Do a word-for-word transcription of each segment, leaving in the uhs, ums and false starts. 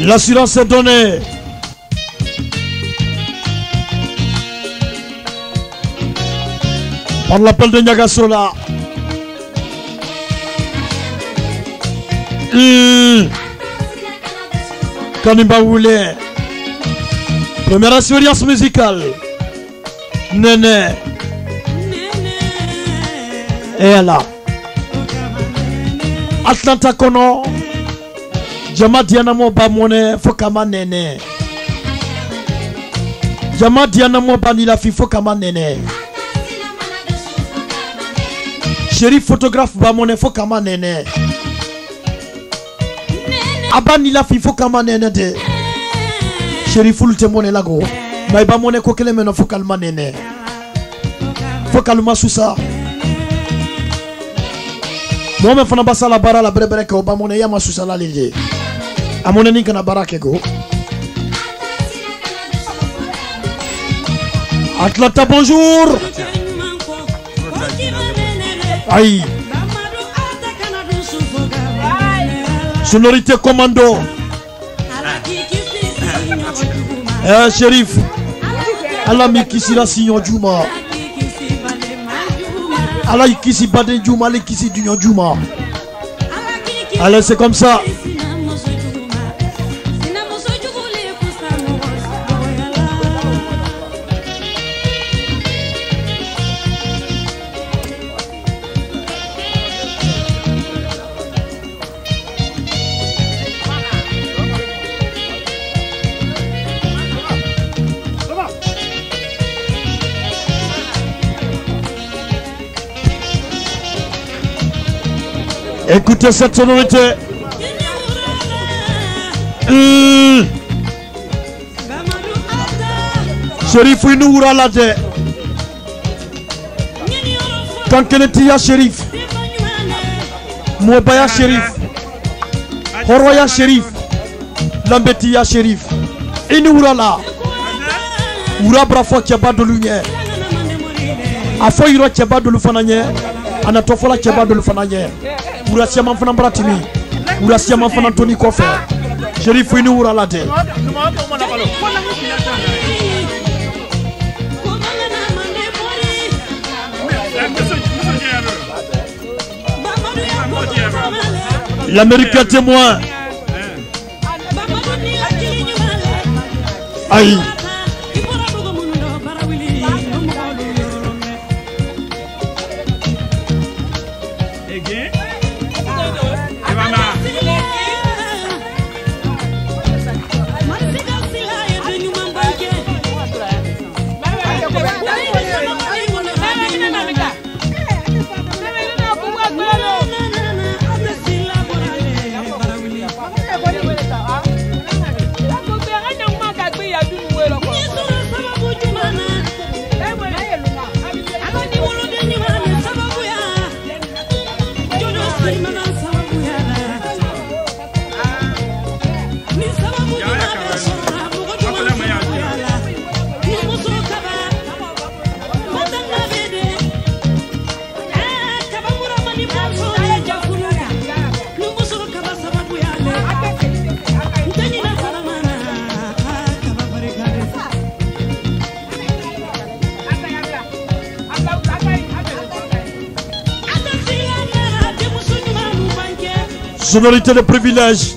L'assurance est donnée. Par l'appel de Niagasola. Mmh. Kanimba Woulé. Première expérience musicale. Néné. Et là. Atlanta Kono. Jama Dianamo Bamone. Fokama Néné. Jama Dianamo Banila Fifokama Néné. Chéri photographe Bamone Fokama Néné. Abanila Fifokama Néné de. Chéri Foul Temone Lago. Mais Bamone Kokele Meno Fokalma Néné. Fokalma Sousa. Moi, je suis la bara la brébere que Obama ya masusa la lié. A mon ennemi kana bara kego. Atlanta bonjour. Aïe. Sonorité commando. Eh shérif. Allah mi kisira signon Juma. Allah ikisi bade Juma, Allah ikisi dunyo Juma. Allez, c'est comme ça. Écoutez cette sonorité. Mmh. Shérif Inouura Lade. Kankenetia Shérif. Mobaya Shérif. Horoya Shérif. Lambetia Shérif. Inouura la. Oura brafo kiaba de lumière. Afo iro kiaba de lufananye. Anatofola kiaba de lufananye. Ourasia Manfana Bratimi. Ourasia Manfana Tony Kofe. Shérif Inouura Lade. L'Amérique est témoin. Aïe. Sonorité de privilège.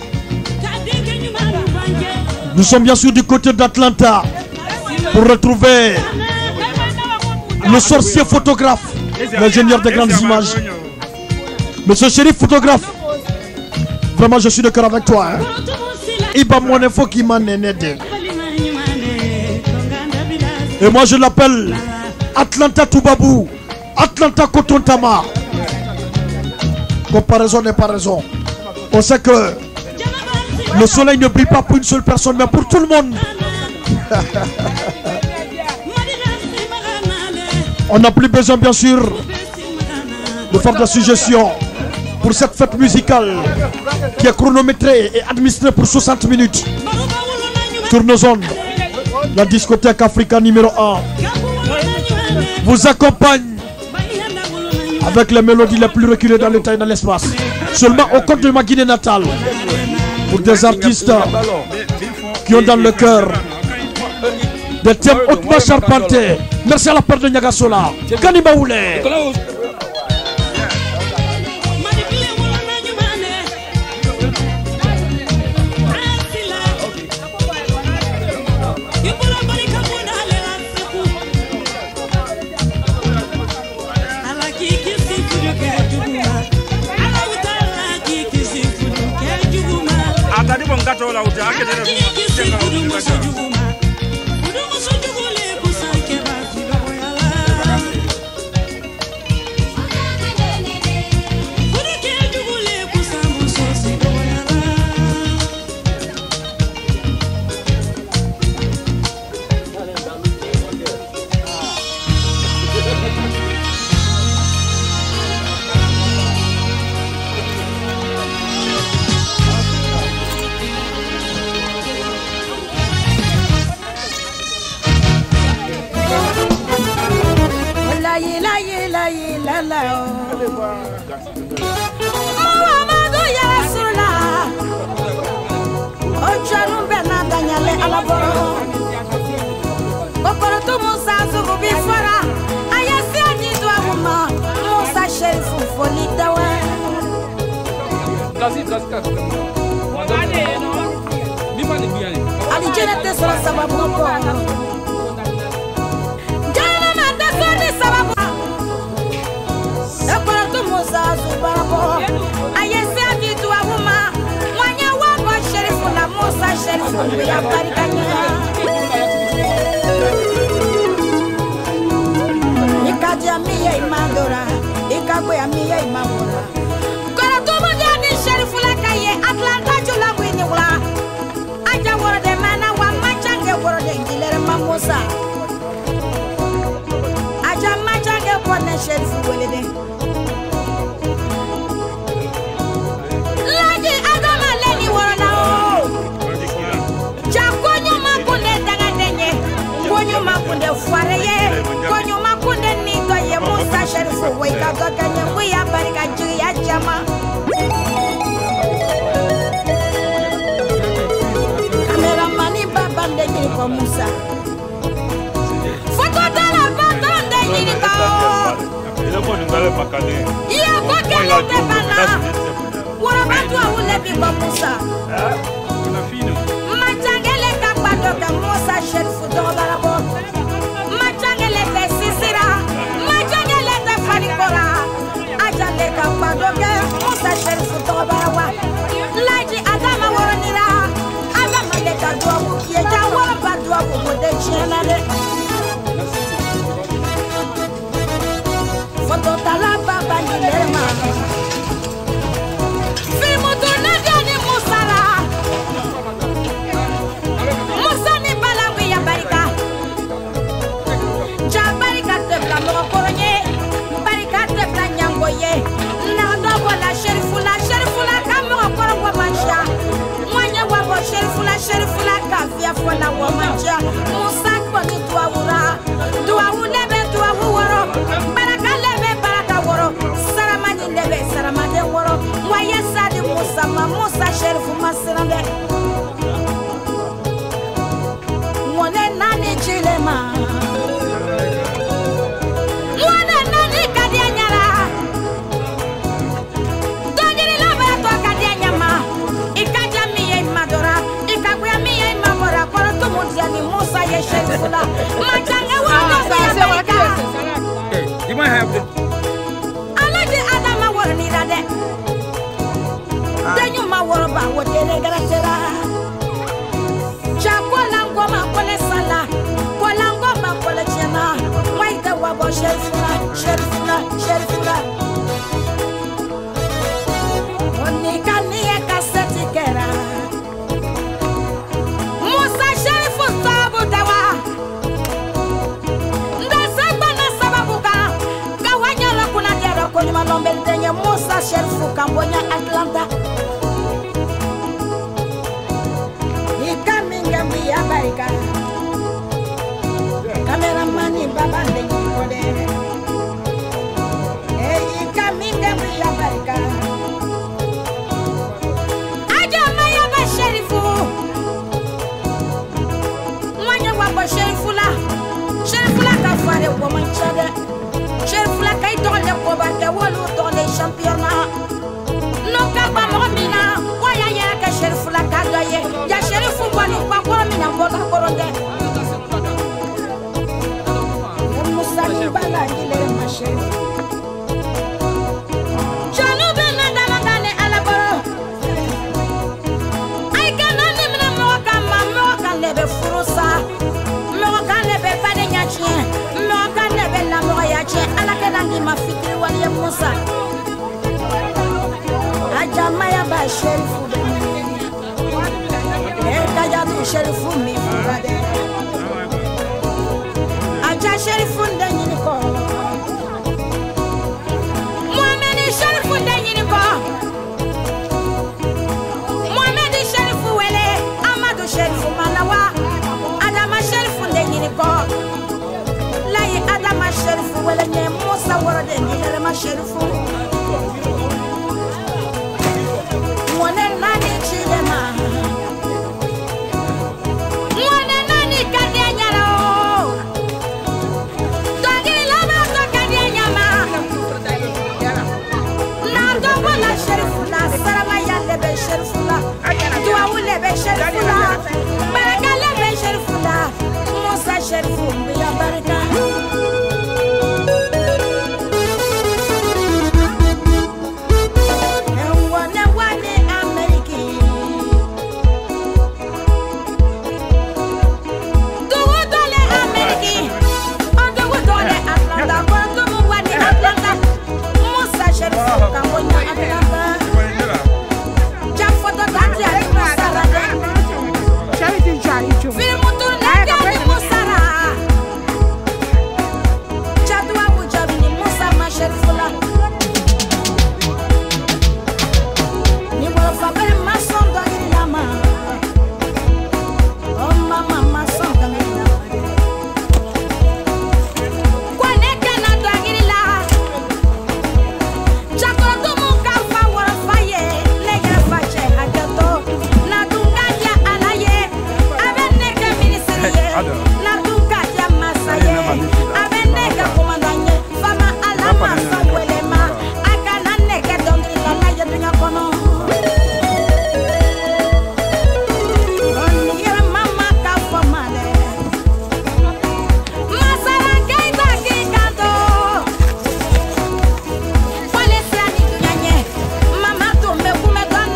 Nous sommes bien sûr du côté d'Atlanta pour retrouver le sorcier photographe, l'ingénieur des grandes images. Monsieur Shérif photographe, vraiment je suis de cœur avec toi. Hein? Iba Monefo qui m'a néné. Et moi je l'appelle Atlanta Toubabou, Atlanta Kotontama. Comparaison n'est pas raison. On sait que le soleil ne brille pas pour une seule personne, mais pour tout le monde. On n'a plus besoin, bien sûr, de faire de la suggestion pour cette fête musicale qui est chronométrée et administrée pour soixante minutes. Sur nos ondes, la discothèque Africa numéro un vous accompagne avec les mélodies les plus reculées dans le temps et dans l'espace. Seulement au compte de ma Guinée natale. pour des artistes qui ont dans le cœur des thèmes hautement charpentés. Merci à la part de Niagasola. Kanimba Oulé. sherifu mi furade aja sherifu ndanyini ko Muhammad sherifu ndanyini ko Muhammad sherifu wele Amadu sherifu malawa Adama sherifu ndanyini ko Laye Adama sherifu wele nye Musa warade nyele ma sherifu Mwane nani chidema Mwane nani kadia nyaro Togi lama to kadia nyama Na dogo la sherifu la Sarama ya lebe sherifu la Dua ulebe sherifu la Baraka lebe sherifu la Musa sherifu mbiya baraka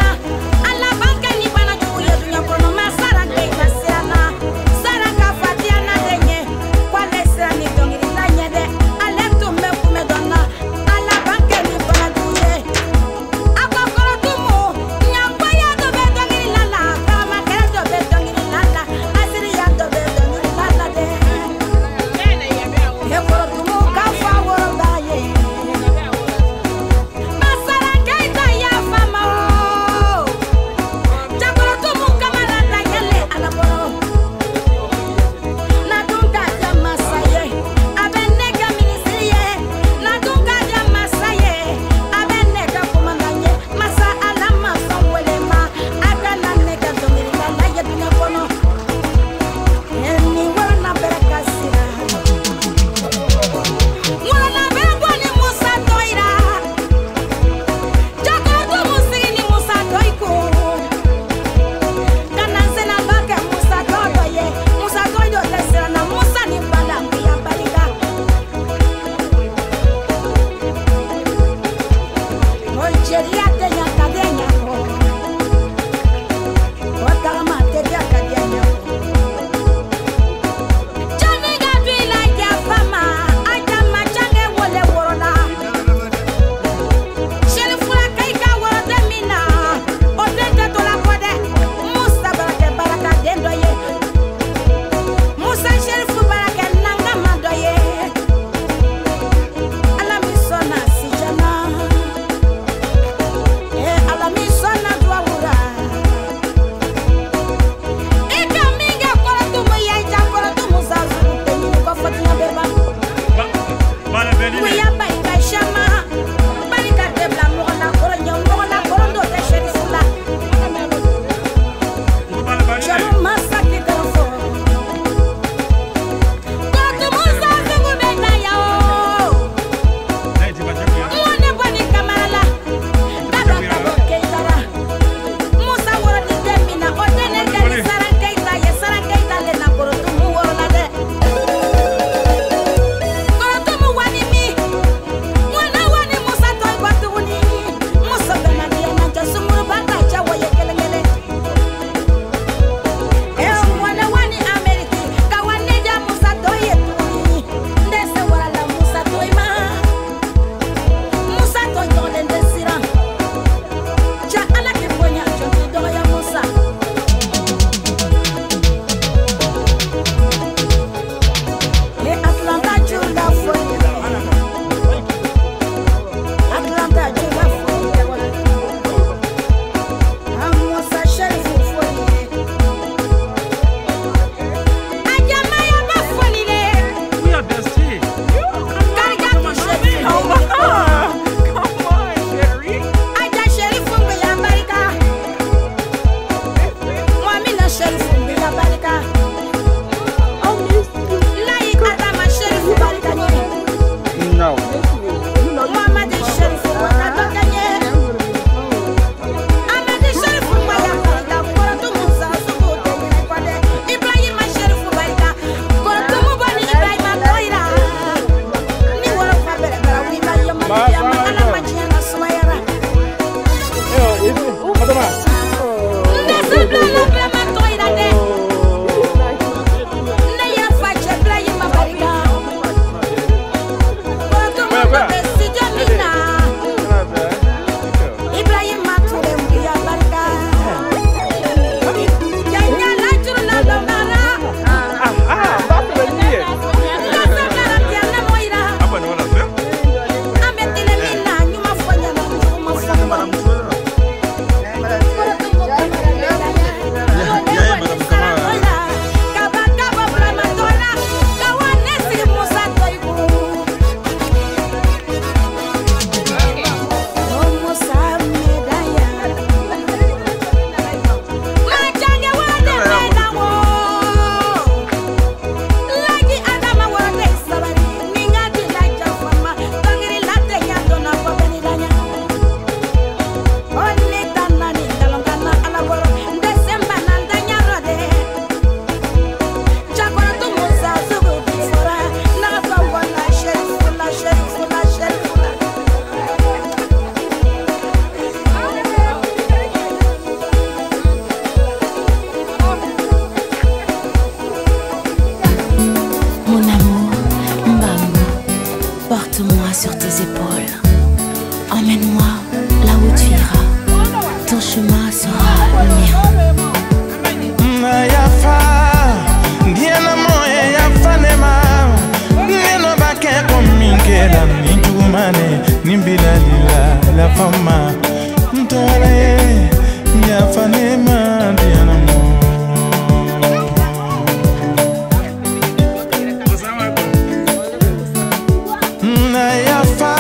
Fati fama ntole ya fanema diana mo na ya fa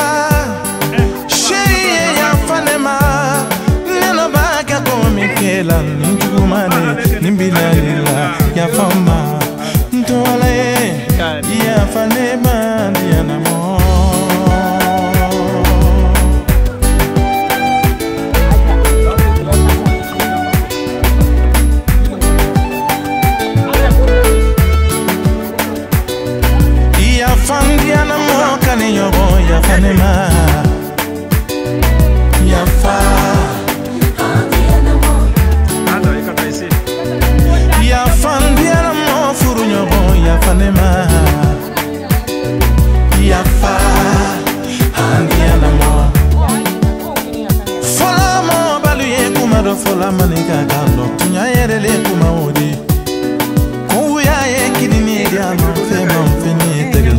she ya fanema neno baga ko mikela ningumane nimbilalila ya fama ntole ya fanema diana mo Fandiana mo kani yogo ya fanema ya fa Fandiana mo anda ikata isi ya fandiana mo furu yogo ya fanema ya fa Fandiana mo fola mo balu ye kuma do fola manika kando tunya yerele kuma odi ko ya ye kidini dia no fe mo fini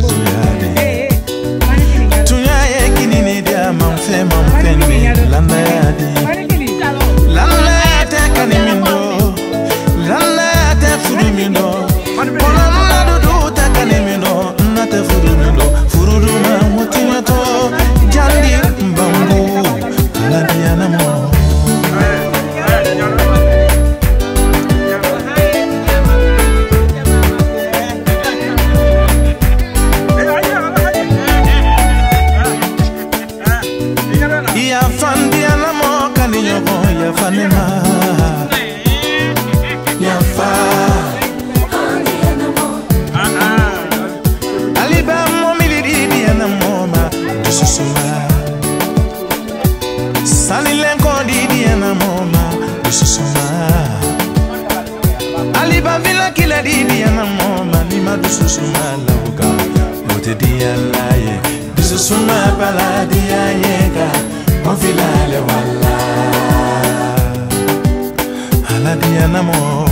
Landa yadi, landa yate kanimindo, landa yate furimindo, polanda dudu te kanimindo, nate furimindo, furuduma mutinato, jandi mbambu, aladiana mo. Fanema ya fa aliba mo milidi diana moma dususuma sani lenko di diana moma dususuma aliba vila kila di diana moma ni ma dususuma lauka mote dia laye dususuma pala dia yega mo filale wala Diana mo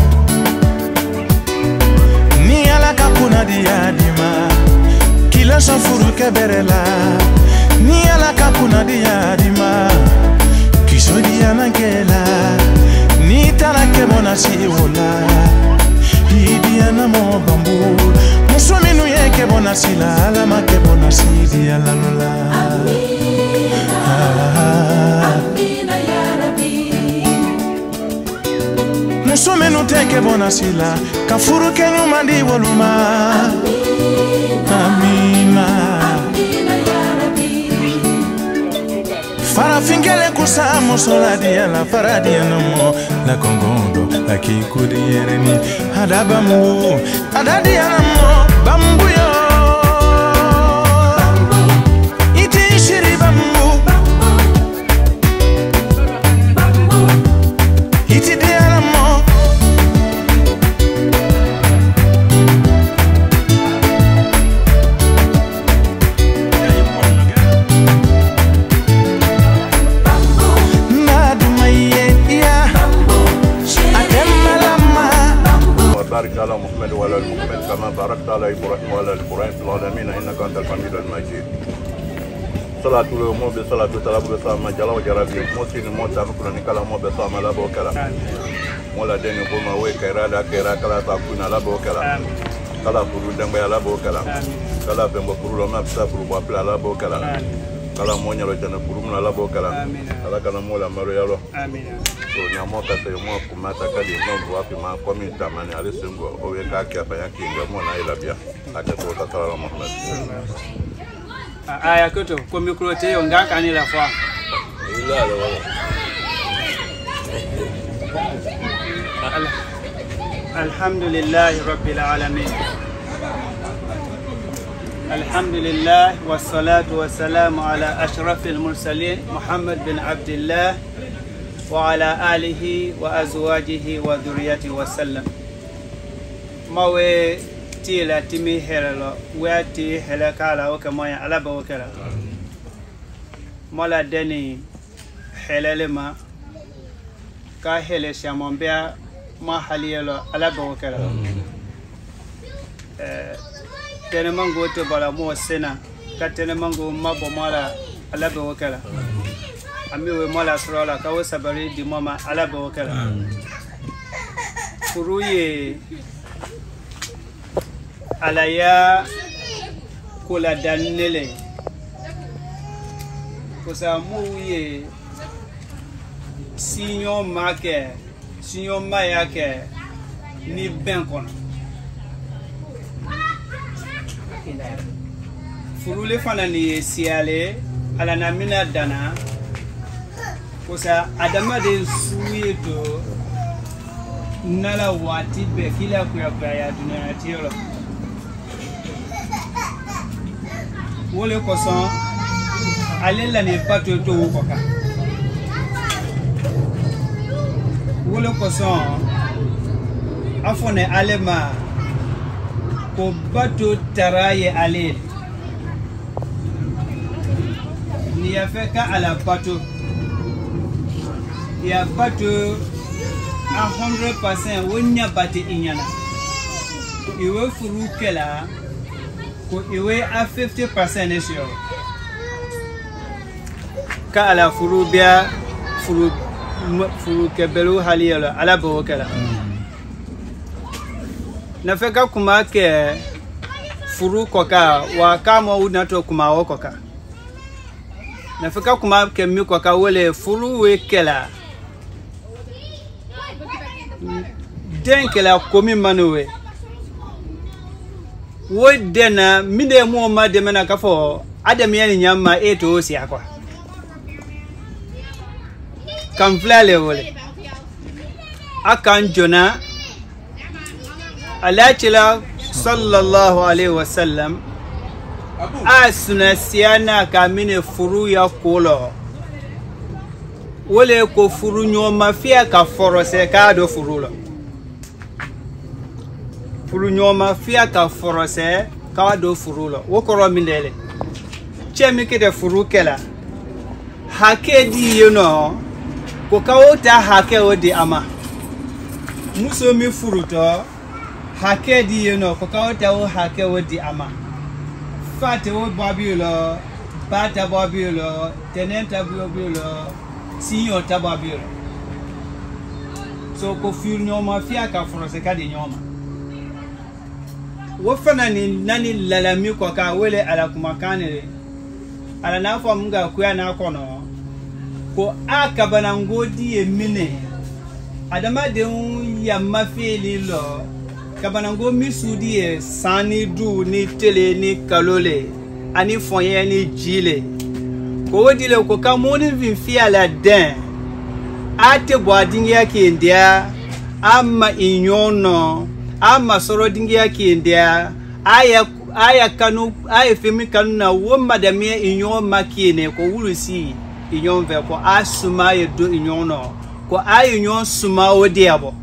ni ala kakuna dia dima kila safuru keberela ni ala kakuna dia dima kiso diana kela ni tala ke mona si wala diana mo bambu muso minu ye ke bona sila ala ma ke bona si dia la la amina ya rabbi Muso menu teke bona sila kafuru kenyu mandi woluma Amina Amina ya Rabbi Fara fingele kusa musola dia la faradia namo la kongondo la kikudi yereni adabamu adadia namo bambu yo iti shiri bambu iti dia على محمد وعلى ال محمد كما باركت على ابراهيم وعلى ال ابراهيم في العالمين انك انت الحميد المجيد. صلاة اليوم بصلاة السلام بسلام جل وجلاله موسين موسى مكرن كلام بسلام لا بوكلا مولا دين بوما وي كيرا لا كيرا كلا تكون لا بوكلا كلا فرود دم لا بوكلا كلا بم فرود ما بسافر بابلا لا بوكلا كلا مونيا لو جن فرود لا بوكلا كلا كلا مولا مريالو امين so nyamoka se mo kumata kadi mambo wapi ma komi tamani alisengo owe kaki apa yake ngamo na ila bia akato tatala Muhammad aya koto ko mikro te yo ngaka ni la fa ila la wala alhamdulillah rabbil alamin alhamdulillah wassalatu wassalamu ala ashrafil mursalin Muhammad bin Abdullah وعلى آله وأزواجه وذريته وسلم ما وي تيلا تيمي هلا واتي هلا كالا وكما على بوكلا مالا دني هلا لما كاهل شامبيا ما حليلو على بوكلا تنمانغو تبالا مو سنا كتنمانغو ما بمالا على بوكلا ami we mola sura ka wo sabari di mama ala bo kala furuye alaya kula danele kosa muye sinyo make sinyo mayake ni ben kono furule fana ni siale ala na mina dana kosa adama de suye to nala wati be kila kuya kuya ya dunia tiolo wole koson alela ne pato to koka wole koson afone alema ko bato taraye ale ni afeka ala bato ya bato a hundred percent wonya bate inyana iwe furu kela ko iwe a fifty percent esio ka ala furu bia furu furu kebelu haliyala ala bo kala na feka kuma ke furu koka wa kama unato kuma wokoka na feka kuma ke mi koka wole furu we kela den kela komi manuwe wo dena minde mo ma de mena ka fo adam yani nyama eto osi akwa kan flale wole akan jona alachila sallallahu alaihi wasallam asuna siana kamine furu ya kolo wole ko furu nyoma fia ka forose ka do furulo furu nyoma fia ka forose ka do furulo wokoro mindele chemi kede furu kela hake di yono ko kawota hake odi ama muso mi furuto hake di yono ko kawota o hake odi ama fate o babilo bata babilo tenenta babilo siyo tababiro so ko fur nyoma fia ka forose ka di nyoma wo fana ni nani lalami ko ka wele ala kuma kanere ala na fo mga kuya na kono ko aka banangodi e mine adama de ya mafeli lo kabanango misudi e sani du ni tele ni kalole ani fonye ni jile ko dile ko kamoni vin fia la den ate boadingi yake ndia ama inyono ama soro dingi yake ndia aya aya kanu aya femi kanu na wo madame inyo makine ko wulusi inyo ve ko asuma ye do inyono ko aya inyo suma odiabo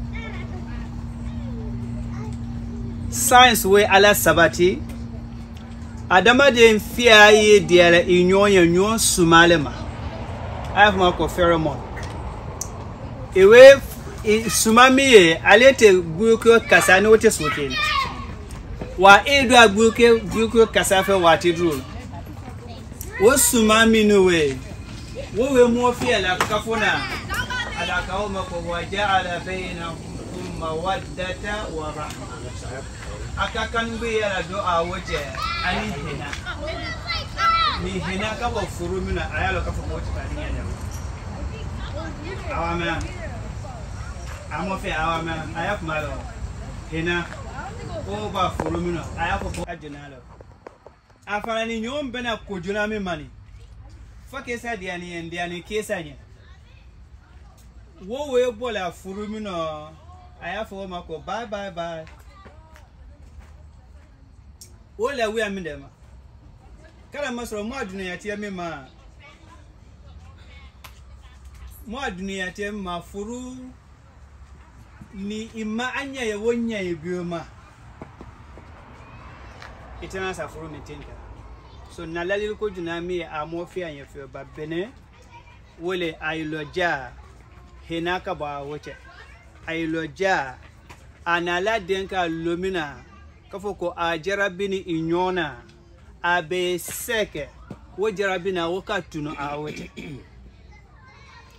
science we ala sabati adama de fia ye diara inyo ye nyo sumalema afma ko pheromone ewe sumami ye alete buko kasani wote soke wa edo abuke buko kasafe wati dro wo sumami no we wo we mo fia la kafona ala kauma ko waja'ala bainakum mawaddata wa rahma akakan be ya do a wote ani hina ni hina ka bo furumina ayalo ka fo wote tani ya awama amofe awama ayap malo hina o ba furumina ayako ko ajinalo afana ni nyom bena ko junami mani fake sa diani ndiani kesa nya wo we bola furumina ayafo mako bye bye bye wala we amindema kala masro mo adunia tie me ma mo adunia tie ma furu ni ima anya ye wonya ye bioma itana sa furu metinka so nalali ko junami amofi anya fe ba bene wole ailoja henaka ba woche ailoja anala denka lomina kafoko a jarabini inyona abe seke wo jarabina wo katuno a wote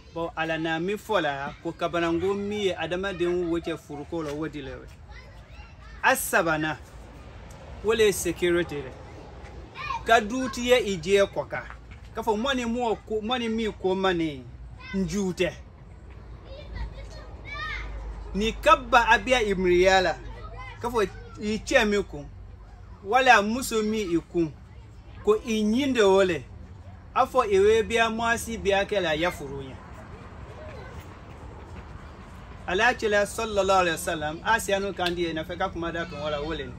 bo ala na mi fola ko kabanango mi adama de wote furuko lo wodi lewe asabana wole security kaduti ye ije koka kafo money mo ko money mi ko mani njute ni kabba abia imriyala kafo iche mi ko wala muso mi ikum ko inyinde wole afo ewe bia mwasi bia kala yafurunya ala chila sallallahu alaihi wasallam asianu kandi na feka kumada to wala wole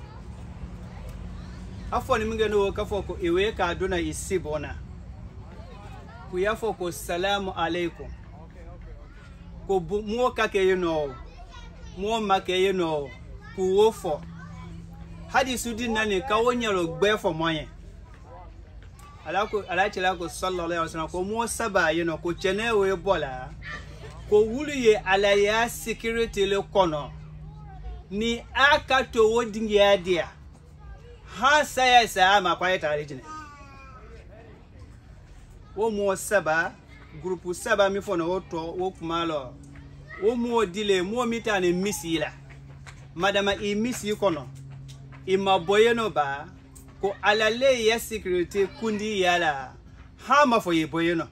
afo ni mingeno kafo ko ewe ka dona isibona ku yafo ko salamu alaikum ko mo ka ke yino mo ma ke yino ku wofo hadisu din nani ka wonyalo gbe fo moyen ala ko ala chila ko sallallahu alaihi wasallam ko mo saba yino ko chene we bola ko wuluye ala ya security le kono ni aka to wodingi adia ha saya sa ma kwa tare jine wo mo saba groupe saba mi fono woto wo kumalo wo mo dile mo mitane misila madama i misi kono i maboyeno ba ko ala le ya security kundi yala ha ma fo ye boyeno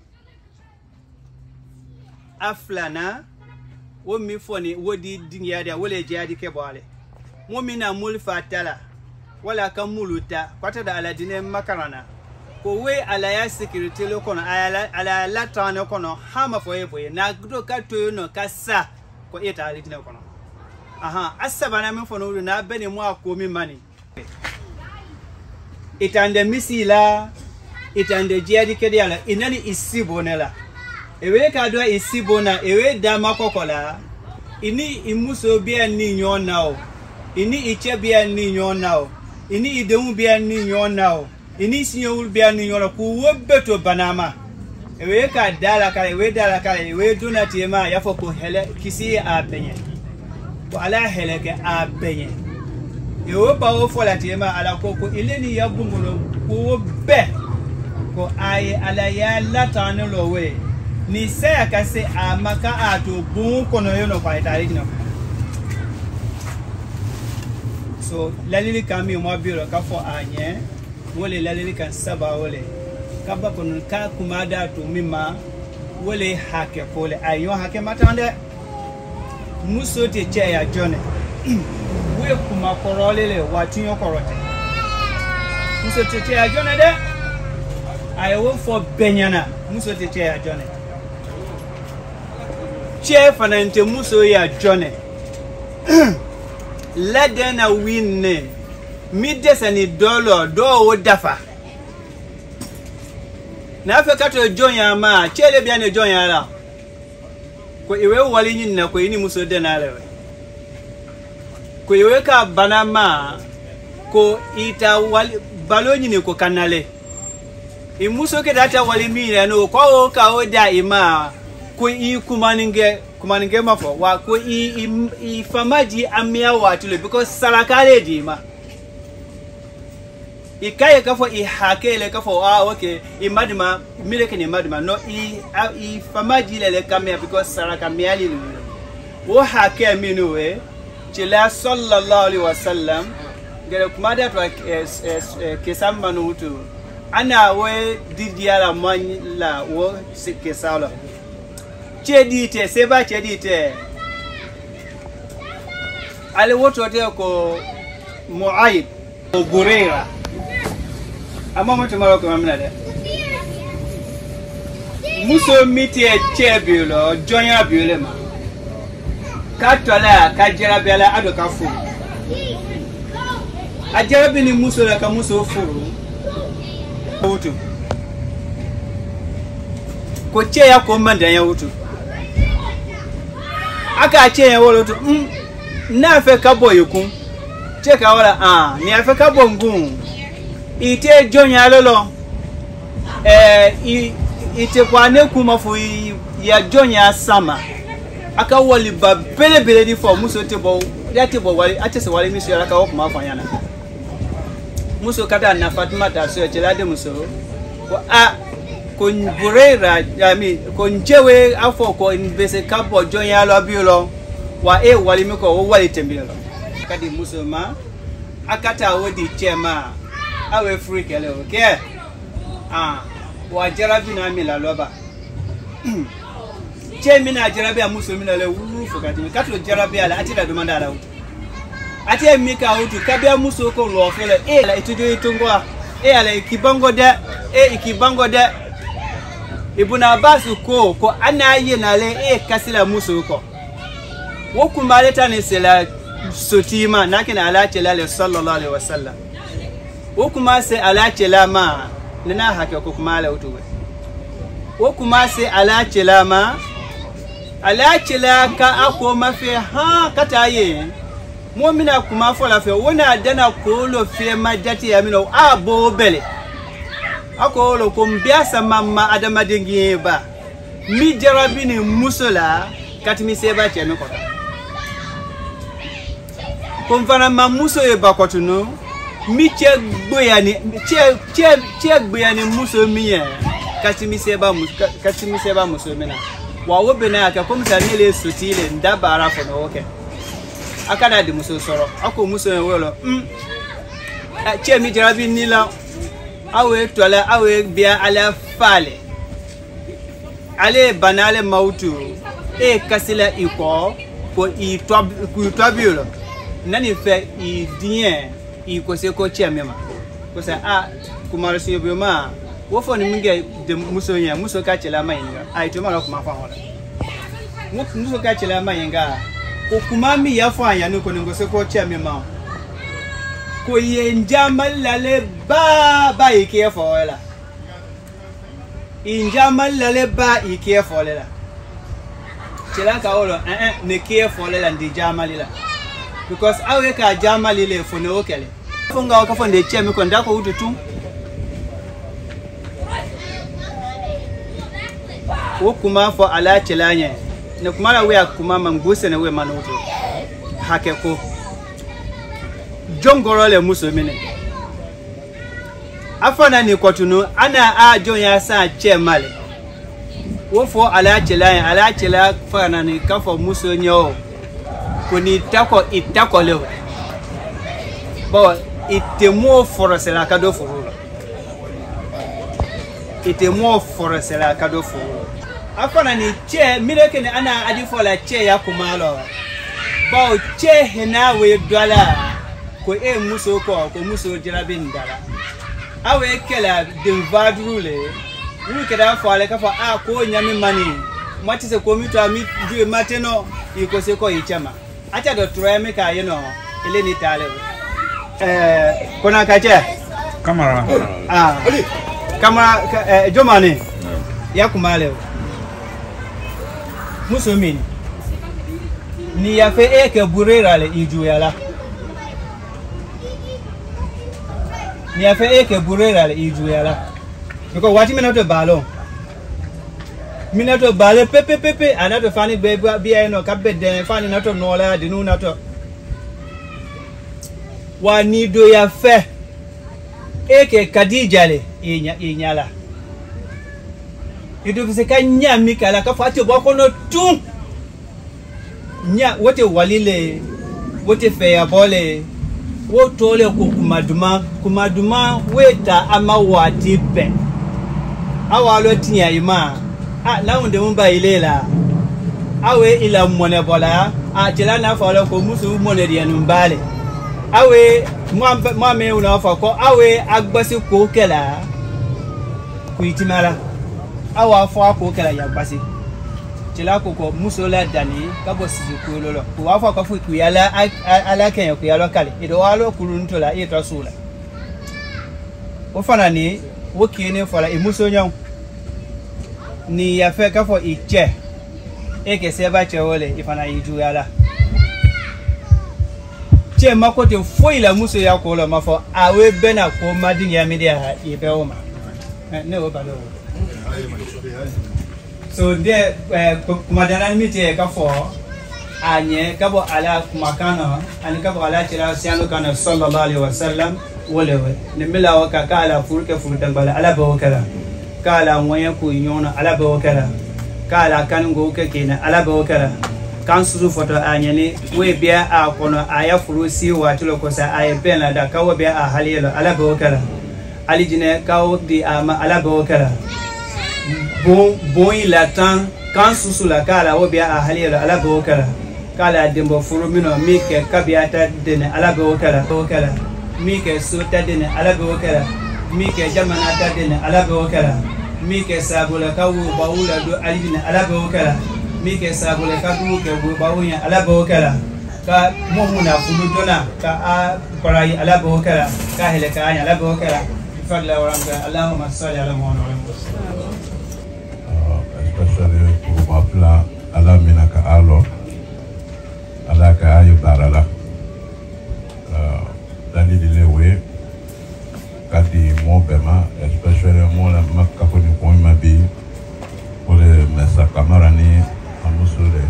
aflana wo mi foni wodi dingiade wole jadi ke boale mo mi na mul fatala wala kan muluta kwata da aladine makarana ko we ala ya security lo kono ala ala la tano kono hama foye foye na gdo ka to no kasa ko eta aladine kono aha asaba na mi fono na bene mo akomi mani itande misila itande jadi ke diala inani isibonela ewe ka do isibona ewe da makokola ini imuso bia ni nyonao ini iche bia ni nyonao ini idemu bia ni nyonao ini sinyo bia ni nyonao ku wobeto banama ewe ka dala kale ewe dala kale ewe donati ma yafo ko hele kisi abenye ko ala hele ke abenye ewe ba wo fola tema ala ko ko ileni ya bungulo ku be ko aye ala ya latano lowe ni se akase amaka ato bun kono yono kwa itari kina so lalili kami mo biro ka fo anye wole lalili kan saba wole kaba kono ka kumada to mima wole hake pole ayo hake matande muso te che ya jone we kuma korolele watinyo korote muso te che ya jone de ayo fo benyana muso te che ya jone che fanante muso ya jone ladena winne midesani dolo do wo dafa na fe kato jonya ma chele bia ne jonya la ko iwe wali nyin na ko ini muso de na lewe ko iwe ka banama ko ita wali balo nyini ko kanale i muso ke data wali mi no ko ka o da ima ko i kumaninge kumaninge mafo wa ko i i famaji amia watulo because salakale di ma ikaye kafo i hakele kafo ah okay i madima mileke ni madima no i i famaji lele kamia because salaka miali wo hake minue chila sallallahu alaihi wasallam gele kumada to kesamba no utu ana we didiala manla wo kesala chedite seba chedite ale woto te ko muaib o burera ama mo tumaro ko amna de muso miti e chebulo jonya biole ma katola kajera bela ado ka fu ajera bini muso la ka muso furu woto ko che ya ko manda ya woto aka che ya woto mm na fe ka boyukun che ka wala ah ni afe ka bongun ite jonya lolo eh i ite kwa ne kuma fu ya jonya sama aka wali ba bele bele di fo muso te bo ya te bo wali ate se wali mi so aka wo kuma fa yana muso kata na Fatima ta so che la de muso ko a kon burera ami kon jewe afo ko invese kapo jonya lo biolo wa e wali mi ko wali tembilo kadi musulma akata wodi chema awe free kele okay ah wa jarabi na mi la loba chemi na jarabi a musulmi na le wuru fo kadi katlo jarabi ala ati da demanda ala ati e mi ka utu kabia muso ko lo fele e la itujo itungwa e ala ikibango de e ikibango de Ibn Abbas ko ko anaye na le e kasila muso ko wokuma leta ne sela sotima nakina ala chela le sallallahu alaihi wasallam wokuma se ala chela ma lina hake ko kuma la utuwe wokuma se ala chela ma ala chela ka ako mafi ha kataye mu'mina kuma fola fe wona dana ko lo fe majati ya mino abo bele ako lo ko mbiasa mamma adama dengi ba mi jarabini musula katimi seba cheme ko konfana mamuso e bakotuno mi che gboyani che che che gboyani muso miye katimi seba mus katimi seba muso mena wa wo bena aka komsa ni le sotile ndabara fo no okay akada di muso soro ako muso e wolo mm che mi jarabi ni la awe tola awe bia ala fale ale banale mautu e kasila iko ko i tob ku tobilo nani fe i dien i ko se ko chemema ko sa a kumaro si bioma wo fo ni minge de muso nya muso ka chela mayinga ai to mara kuma fa hola muso ka chela mayinga ko kuma mi ya fa ya no ko ngo se ko chemema ko ye njamal lale ba ba ike fo la injamal lale ba ike fo la chela ka olo eh eh ne ke fo la ndi jamali la because awe ka jamali le fo ne okele funga ka fo nde chemi ko ndako ututu wo kuma fo ala chelanye ne kuma la we akuma manguse ne we manuto hake ko jongoro le musomine afana ni kwatunu ana a jonya sa chemale wo fo ala chelanye ala chela fana ni ka fo musonyo koni tako itako le bo itemo forosela kado furu itemo forosela kado furu afana ni che mileke ni ana adi fo la che ya kumalo bo che hena we dola ko e muso ko ko muso jirabi ndala awe kela den vadrule ru keda fo ale ka fo a ko nyami mani mati se ko mito ami du mateno iko se ko ichama acha do treme ka you know ele ni tale eh kona kache kamera ah kamera eh, jomani ya kumale muso mini ni ya fe eke burera le ijuyala ni ya fe eke burera le ijuyala because wati minato balo minato bale pepe pepe anato fani be bia no kabede fani nato nola dinu nato wa ni do ya fe eke kadija le inya inyala ido fise kanya mikala ka fati bo kono tu nya wote walile wote fe ya bole wo tole ko kumaduma kumaduma weta ama wati pe awalo tinya ima ah na unde mumba ilela awe ila mone bola a jela na falo ko musu mone dia numbale awe mwa me una fa ko awe agbasi ko kela kuitimara awa fa ko kela ya gbasi jela ko ko musu la dani ka bo sisi ko lolo ko wa fa ko fu ku yala ala ken ku yalo kale ido walo kulunto la e to sula o fana ni wo kine fala e musu nyaw ni ya fe ka fo iche eke seba chewole ifana iju yala che makote foila muso ya ko lo mafo awe bena ko madin ya media ibe oma ne o balo so de kumadana mite ka fo anye ka bo ala kumakana ani ka bo ala tira siano kana sallallahu alaihi wasallam wala ne mila wa ka ala furke furtan bala ala ba wakala kala moyen ko nyona ala be wakala kala kan go ke kina ala be wakala kan suzu foto anyani we bia a kono aya furusi watulo ko sa aya bela da kawo bia a halilo ala be wakala ali jine kawo di ama ala be wakala bon bon il attend kan susu la kala wo bia a halilo ala be wakala kala dembo furu mino mike kabiata dene ala be wakala wakala mike sota dene ala be wakala mike jamana ta dene ala be wakala mike sabula kawu bawula do alidina ala be wakala mike sabula kawu ke go bawunya ala be wakala ka muhuna fulu dona ka a qarai ala be wakala ka hele ka anya ala be wakala fadla wa ramka allahumma salli ala muhammad especially pour mapla ala minaka alo ala ka ayu barala dani dilewe kadi mo bema especially mo la makaponi ko mabi ole mesa kamera ni amusule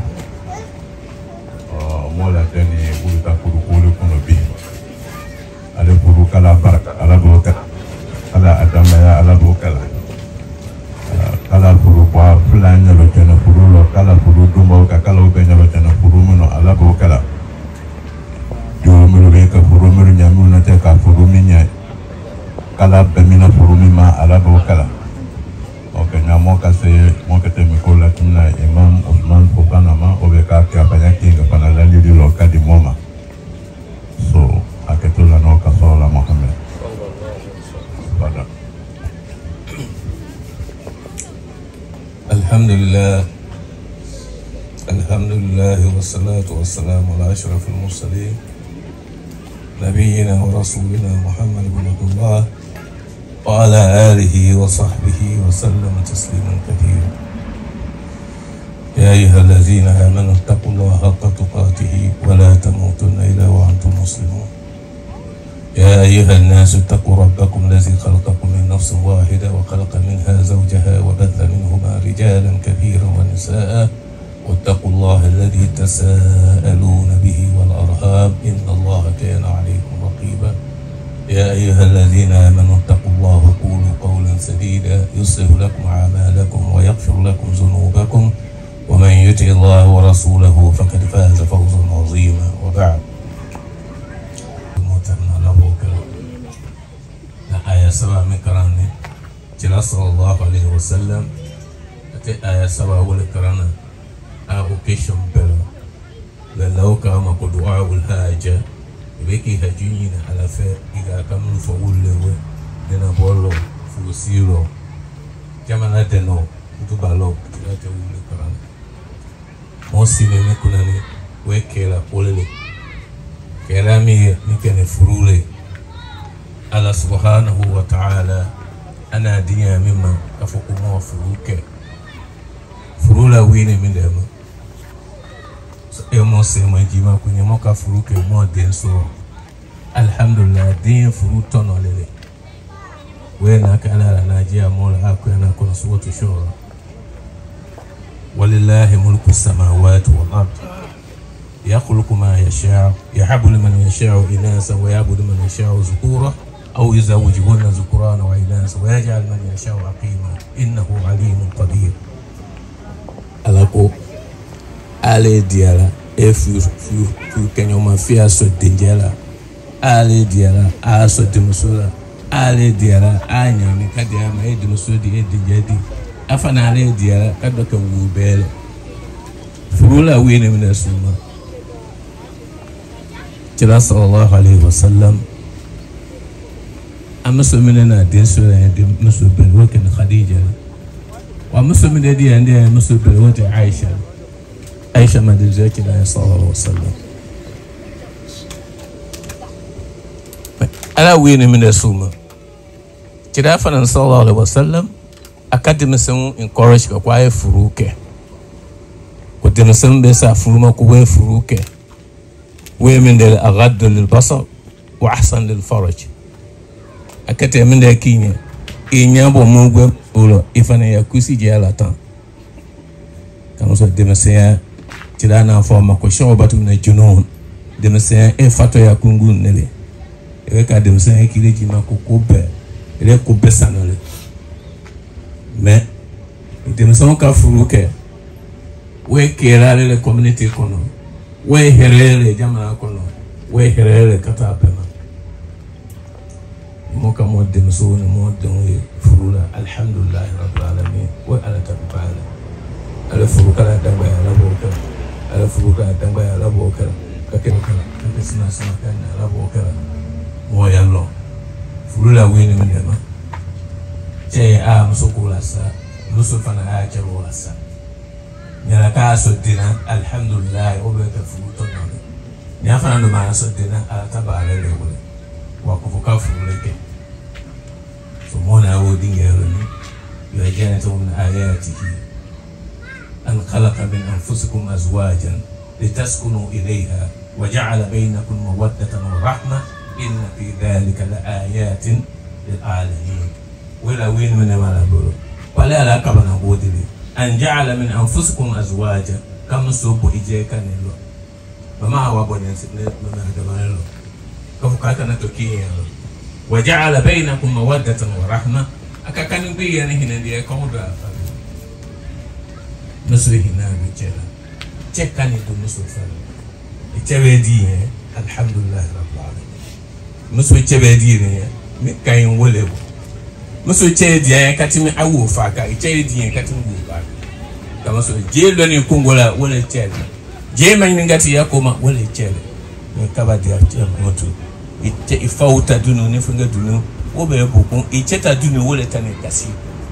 mo la tani buta kuru kuru kono bi ale buru kala baraka ala do kala ala adama ya ala do kala kala buru kwa fulanya lo tena buru lo kala buru dumbo ka kala ubenya lo tena buru muno ala do kala yo mero be ka buru mero nyamu na te ka buru minya kala bemina buru mima ala do kala ok nyamo ka se mo ka te mikola tuna imam Osman Fofana ma obe ka ka banya kinga pana la li lo ka di moma so aketo la no ka so la Muhammad bada alhamdulillah alhamdulillah wassalatu wassalamu ala ashrafil mursalin نبينا ورسولنا محمد بن عبد الله وعلى آله وصحبه وسلم تسليما كثيرا يا أيها الذين آمنوا اتقوا الله حق تقاته ولا تموتن إلا وأنتم مسلمون يا أيها الناس اتقوا ربكم الذي خلقكم من نفس واحدة وخلق منها زوجها وبث منهما رجالا كثيرا ونساء واتقوا الله الذي تساءلون به والأرحام إن الله كان عليكم رقيبا يا أيها الذين آمنوا اتقوا الله وقولوا قولا سديدا يصلح لكم أعمالكم ويغفر لكم ذنوبكم ومن يطع الله ورسوله فقد فاز فوزا عظيما وبعد آية سبعة من كراني جل صلى الله عليه وسلم آية سبعة ولا كرانا أوكيشن بلا لو كان دعاء الحاجة بكي هجينا على فا إذا كانوا فقول له لنا بولو فوسيرو كما نتنو تبالو كلا تقول كران موسي من كناني وكلا قولي كلامي نكن فرولي الله سبحانه وتعالى أنا دنيا مما كفكم فروك فرولا وين من دم emo sema jima kwenye moka furuke mo denso alhamdulillah din furuto no lele wena kala la najia mola akwena kuna suwatu shura walillahi mulku samawati wal ard yakhluqu ma yasha yahabu liman yasha inasa wa yabu liman yasha zukura aw yuzawwijuhunna zukurana wa inasa wa yaj'al man yasha aqima innahu alimun qadir alako ale diala e fu fu fu kenyo mafia so denjela ale diala a so demusula ale diala anya ni kadia ma e demuso di e denjedi afana ale diala kadoka wubele furula wini mina suma jira sallallahu alaihi wasallam amaso minena densula e demuso bel waken khadija wa muso minedi di ande muso bel wote aisha Aisha madrizaki na sallallahu alaihi wasallam ala wini mina suma kida fana sallallahu alaihi wasallam akademi sen encourage ka kwa furuke ko dem sen be sa furuma ko we furuke we min del aghad lil basar wa ahsan lil faraj akate min de kinye inyabo mo gwe ulo ifana ya kusi je ala tan kama so dem sen tirana forma ko shobatu na junun dem sen e fato ya kungun nele e ka dem sen e kileji ma ko ko be ele ko be sanole mais denmisɛnw ka furu kɛ o ye kɛra le community kɔnɔ o ye hɛrɛ le jamana kɔnɔ o ye hɛrɛ le ka taa bɛɛ ma mo ka mo denmisɛnw ni mo denw ye furu la alhamdulilahi rabbil alamin o ye ala ta baara ala furu kala dangaya ala b'o kɛ ala furu kala dangaya ala b'o kɛ ka kɛnɛ kala ka kɛ sina sina ka ɲɛ ala b'o kɛ mɔgɔ ya lɔ furu la wuli min de ma cɛ ye a muso k'o la sa muso fana a cɛ k'o la sa ɲɛna k'a sɔrɔ dina alhamdulilahi o bɛ kɛ furu tɔ nɔ ni a fana dun b'a sɔrɔ dina ala ta baara le wele wa ko fɔ ka furu le kɛ so mɔɔ na y'o din yɛrɛ ni yɔ jɛnɛ tɔgɔ min a yɛrɛ tigi أن خلق من أنفسكم أزواجا لتسكنوا إليها وجعل بينكم مودة ورحمة إن في ذلك لآيات للعالمين ولا وين من ما نقول ولا لا كمان نقول أن جعل من أنفسكم أزواجا كم سوبو إجاك نلو فما هو بني من هذا كفو كاتنا تكيه وجعل بينكم مودة ورحمة أكاكن بيني هنا دي كودا muso hina be cɛla cɛ ka ni to muso fɛrɛ cɛ bɛ di ye alhamdulilahi rabbil alamin muso cɛ bɛ di ye mi ka ɲi wele bɔ muso cɛ di ye ka tɛmɛ awo fa ka cɛ di ye ka tɛmɛ wo fa ka muso je dɔ ni kongo la wele cɛ la je ma ɲini ka ti ya koma wele cɛ la ni kaba di a cɛ moto i cɛ i faw ta dunu ni fɛngɛ dunu o bɛ bukun i cɛ ta dunu wele ta ni kasi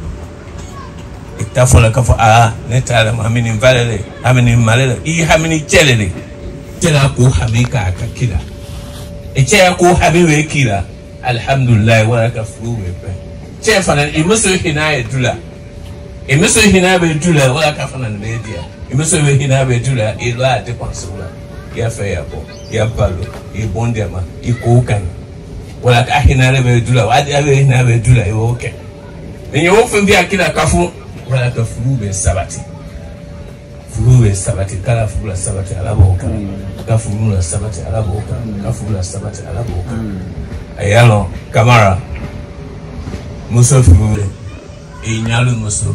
ita fola ka fo a ne tala ma mini valele amini malele I hamini chelele tela ko hami ka ka kila e che ko hami we kila alhamdulillah wa ka furu we pe che fana I muso hina e dula e muso hina be dula wa ka fana ne dia e muso we hina be dula e la de konsula ya fe ya ko ya balo e bondema I ko kan wala ka hina be dula wa de be hina be dula e o ke ne yo fu bi akila ka fu wala ka furu be sabati furu be sabati kala furu la sabati ala bo kan ka furu la sabati ala bo kan ka furu la sabati ala bo kan ayalo kamara muso furu e nyalu muso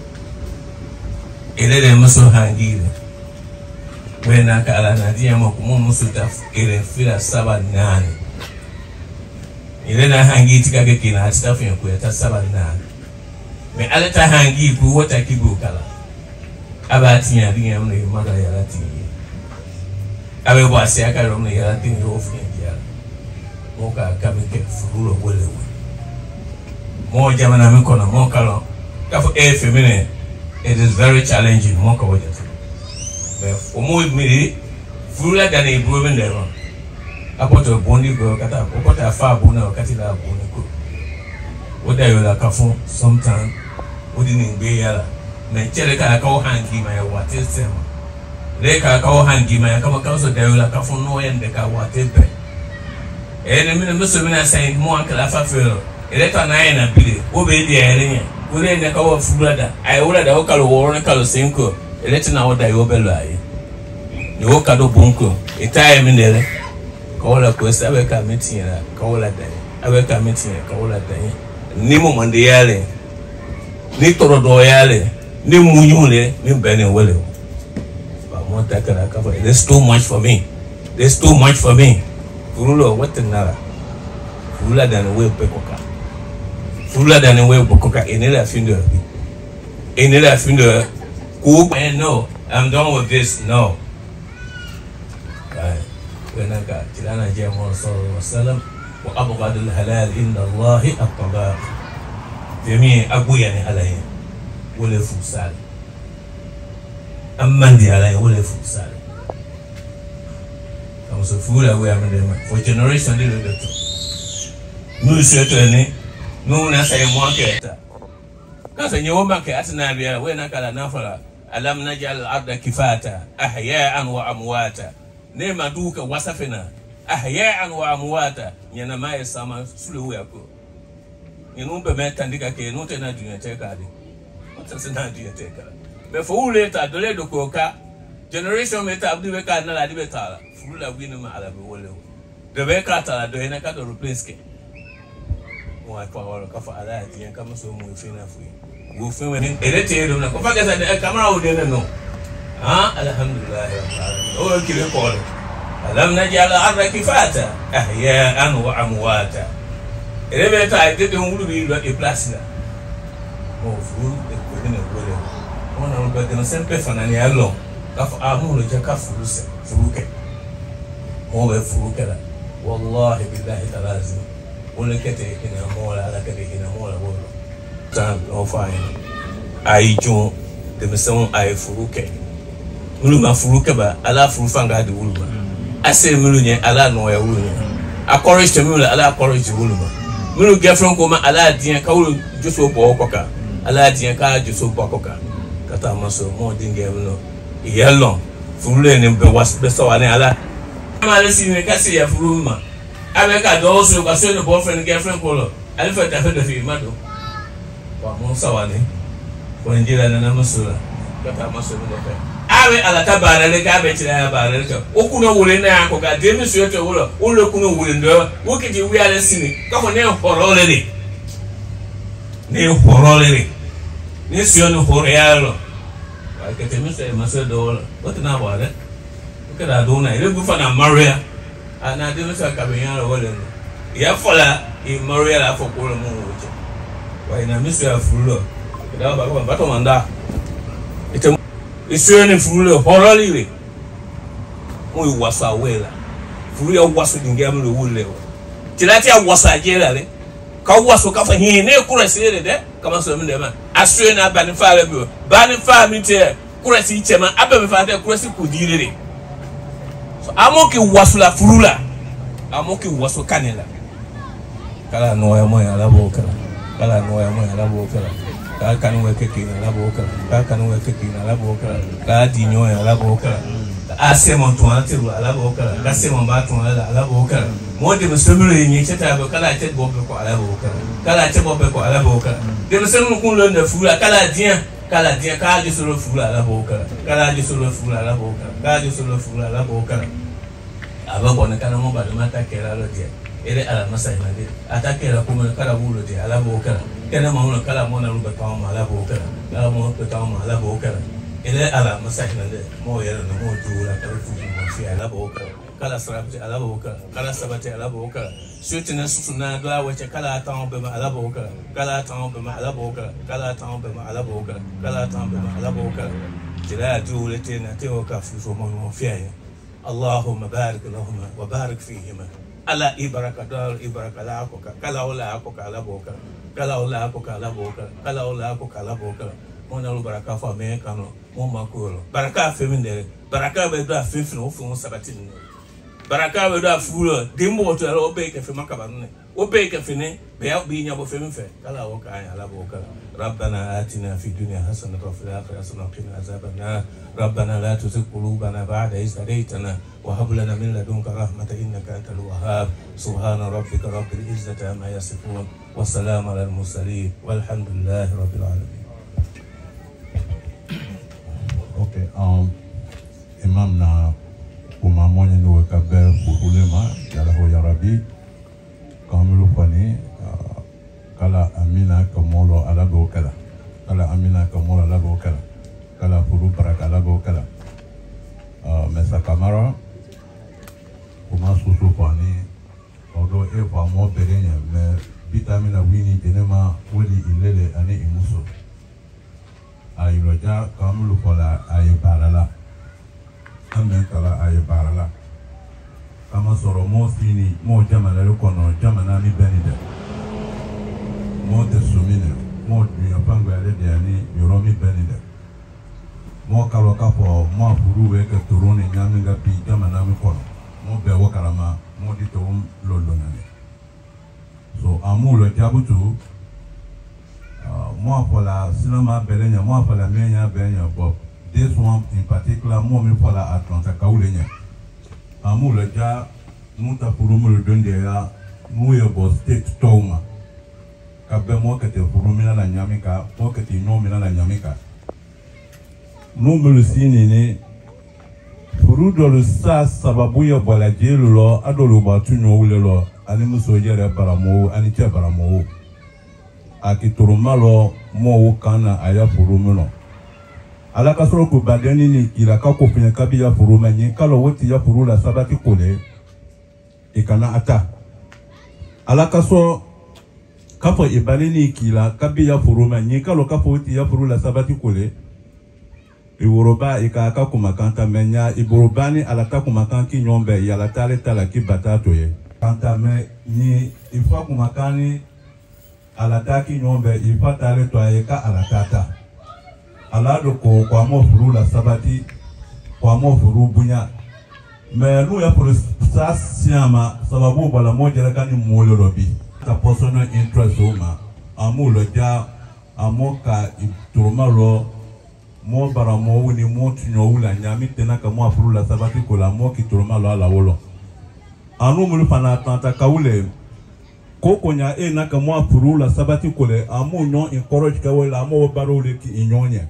ele de muso hangire wena ka ala na dia mo ko muso ta ele fila saba nane ele na hangiti ka ke kina staff en ko ta saba nane me ala ta hangi ku wata kigo kala abati ya dinga mun yi mara ya lati abe bo asia ka ro mun ya lati ro fu ya mo ka ka me ke furu wole wo mo jamana me kono mo kala ka fo e femine it is very challenging mo ka wajata be o mo mi furu la dane bro me ndero apoto bondi go kata o kota fa bo na kati la bo ni ko oda yo la ka fo sometimes odi ni ngbe yala na chere ka ka o hangi ma ya wate sema le ka ka o hangi ma ya kama ka so da yo la ka fo no yende ka wate be e ne mi ne so mi na sai mo akala fa fe ele ta na ya na bile o be di ere nya o le ne ka o furada ai o da o ka lo wo ne ka lo cinco ele ti na o da yo be lo ai ni o ka do bonko e ta e mi ne le ka o la ko sa be ka mi ti na ka o la da abe ka mi ti ka o la da ni mo mande yale ni toro do yale ni munyule ni bene wele ba mo ta kala ka there's too much for me there's too much for me furulo watenara furula dan we pekoka furula dan we bokoka enela findo enela findo ku no I'm done with this no right when I got tilana jamu sallallahu alaihi wasallam wa abghadul halal inna allahi at-tabaq Demi abu yani alaye wole fusal amandi alaye wole fusal kama so fula we amende for generation de de to nu seto ni nu na sai mo aketa kasa nyewo make atina biya we na kala nafala alam najal al-ardha kifata ahya'an wa amwata ne maduka wasafina ahya'an wa amwata nyana mai sama sulu yako you know be tandika ke no te na dunya te ka de o te se na dunya te ka be fo ule ta dole do ko ka generation meta abdi be ka na la di be ta fu la wi no ma ala be wole de be ka ta la do ina ka do replace ke mo ai pa wala ka fa ala ti en ka mo so mo fi na fu go fe we ele te do na ko fa ga sa de camera o de no ha alhamdulillah rabbil alamin o kile ko alam naj'al al-ardha kifata ahya'an wa amwata ele be ta de de ngulu bi lo e place la o fu e ko ne ko le ona ro be de sempre fanani allo ka fa amuru je ka fu se fu ke o be fu ke la wallahi billahi talazim wala kete ina mola ala kete ina mola bolo tan o fa ai jo de me son ai fu ke mulu ma fu ke ba ala fu fanga de wulu ba ase mulu nye ala no ya wulu a courage mulu ala courage wulu ba mulu girlfriend ko ma ala dien ka wulu juso bo ko ka ala dien ka juso bo ko ka kata maso mo dinge no yello fu le ne be was be so ala ala ma le si ne ka se ya fu ma avec à dos sur parce que le boyfriend girlfriend ko lo ali fa ta fa de fi ma do wa mo sawane ko njira na na maso kata maso ne fa awe ala ta bara le ga be tira bara le ko okuno wure na ko ga de mi so to wuro o le kuno wure ndo wo ke di wi ala sini ka ko ne horo le ni ne horo le ni ni so no horo ya lo wa ke te mi so e maso do o tna ba le ko da do na ile bu fa na maria ana de mi so ka be ya lo le no ya fola e maria la fo ko lo mo wo je wa ina mi so ya fulo da ba ko ba to manda ite isuene furu horo liwe mo iwasa wela furu ya waso dinga mo wule tilati ya wasa jera le ka waso ka fa hin ne kura sire de kama so mi de ma asuene abani fa le bi bani fa mi te kura si chema abami fa de kura si kudire de so amoki waso la furu la amoki waso kanela kala no ya mo ya la boka kala no ya mo ya la boka ka kan we ke kina la boka ka kan we ke kina la boka ka dinyo ya la boka a se mon to ante la boka ka se mon ba to la boka mo de musumure yin cheta ba kala te bo ko ala boka kala te bo ko ala boka de musumure kun lo na fura kala dia kala dia ka je solo fura la boka kala je solo fura la boka ka je solo fura la boka aba ko ne kana mo ba de mata ke la lo dia ele ala masai mande atake la kuma kala bulo dia ala boka kana mauna kala mona ruba tawo mala boka kala mo to tawo mala boka ele ala masahina de mo yera no mo dura kala fu mo fi ala boka kala sarabti ala boka kala sabati ala boka sutina suna do wace kala tawo be ala boka kala tawo be ala boka kala tawo be ala boka kala tawo be ala boka tira dulete na te ka fu mo mo fi Allahumma barik lahum wa barik fihima ala ibaraka dal ibaraka la ko kala wala ko kala boka kala ola ko kala boka kala ola ko kala boka mona lu baraka fa me kanu mo makolo baraka fe mindere baraka be do afin o fu sabatin baraka be do afulo dimbo to ro be ke fe makaba ne o be ke fe ne be ya bi nya bo fe mfe kala o ka ala boka rabbana atina fi dunya hasanatan wa fil akhirati hasanatan wa qina azaban nar rabbana la tuzigh qulubana ba'da idh hadaytana wa hab lana min ladunka rahmatan innaka antal wahhab subhana rabbika rabbil izzati amma yasifun wa salamun alal mursalin walhamdulillahi rabbil alamin. Okay, um imam na umamonya no kaber bulema yala ho ya rabbi kamulu fani kala amina kamolo ala go kala kala amina kamolo ala go kala kala furu baraka ala go kala uh mesa kamara kuma susu fani odo e fa mo berenya me vitamina wini denema woli ilele ani imuso ayiroja kamulu kola ayi barala amen kala ayi barala kama soro mo fini mo jamana le kono jamana ni benide mo te sumine mo dunya pangwa le de ani yoromi benide mo kalo kapo mo afuru we ke turuni nyami nga pi jamana mi kono mo be wo karama mo di to lolo nane so amulo jabutu moi pour la cinéma belenya moi pour la menya belenya bob this one in particular moi me pour la Atlanta kaulenya amu le ja muta purumu le donde ya mu ye bo state toma ka be mo ke te purumina la nyamika mo ke ti no mina la nyamika no me le sini ne furu do le sa sababu ya bola jelu lo adolo ba tunyo wule lo ani muso jere baramo ani che baramo akiturumalo mo ukana aya furumuno ala kasoro ko badani ni kila ka ko penya kabi ya furuma nyi kala woti ya furula sabati kole ikana ata ala kaso kapo ibalini kila kabi ya furuma nyi kala kapo woti ya furula sabati kole iworoba ikaka kumakanta menya iborobani alata kumakanki nyombe yala tale tala ki batato ye kanta me ni ifa kumakani alataki nyombe ifa tale toye ka alatata alado ko kwa mo furula sabati kwa mo furu bunya me nu ya por sasiama sababu bala moja kani molo lobi ta personal interest uma amulo ja amoka iturumalo mo bara mo woni mo tunyo wula nyami tena ka mo afuru la sabati ko la mo ki turuma lo ala wolo anu mu fana tanta kawule koko nya e na ka mo afuru la sabati ko le amu no encourage ka wala mo baro le ki inyonye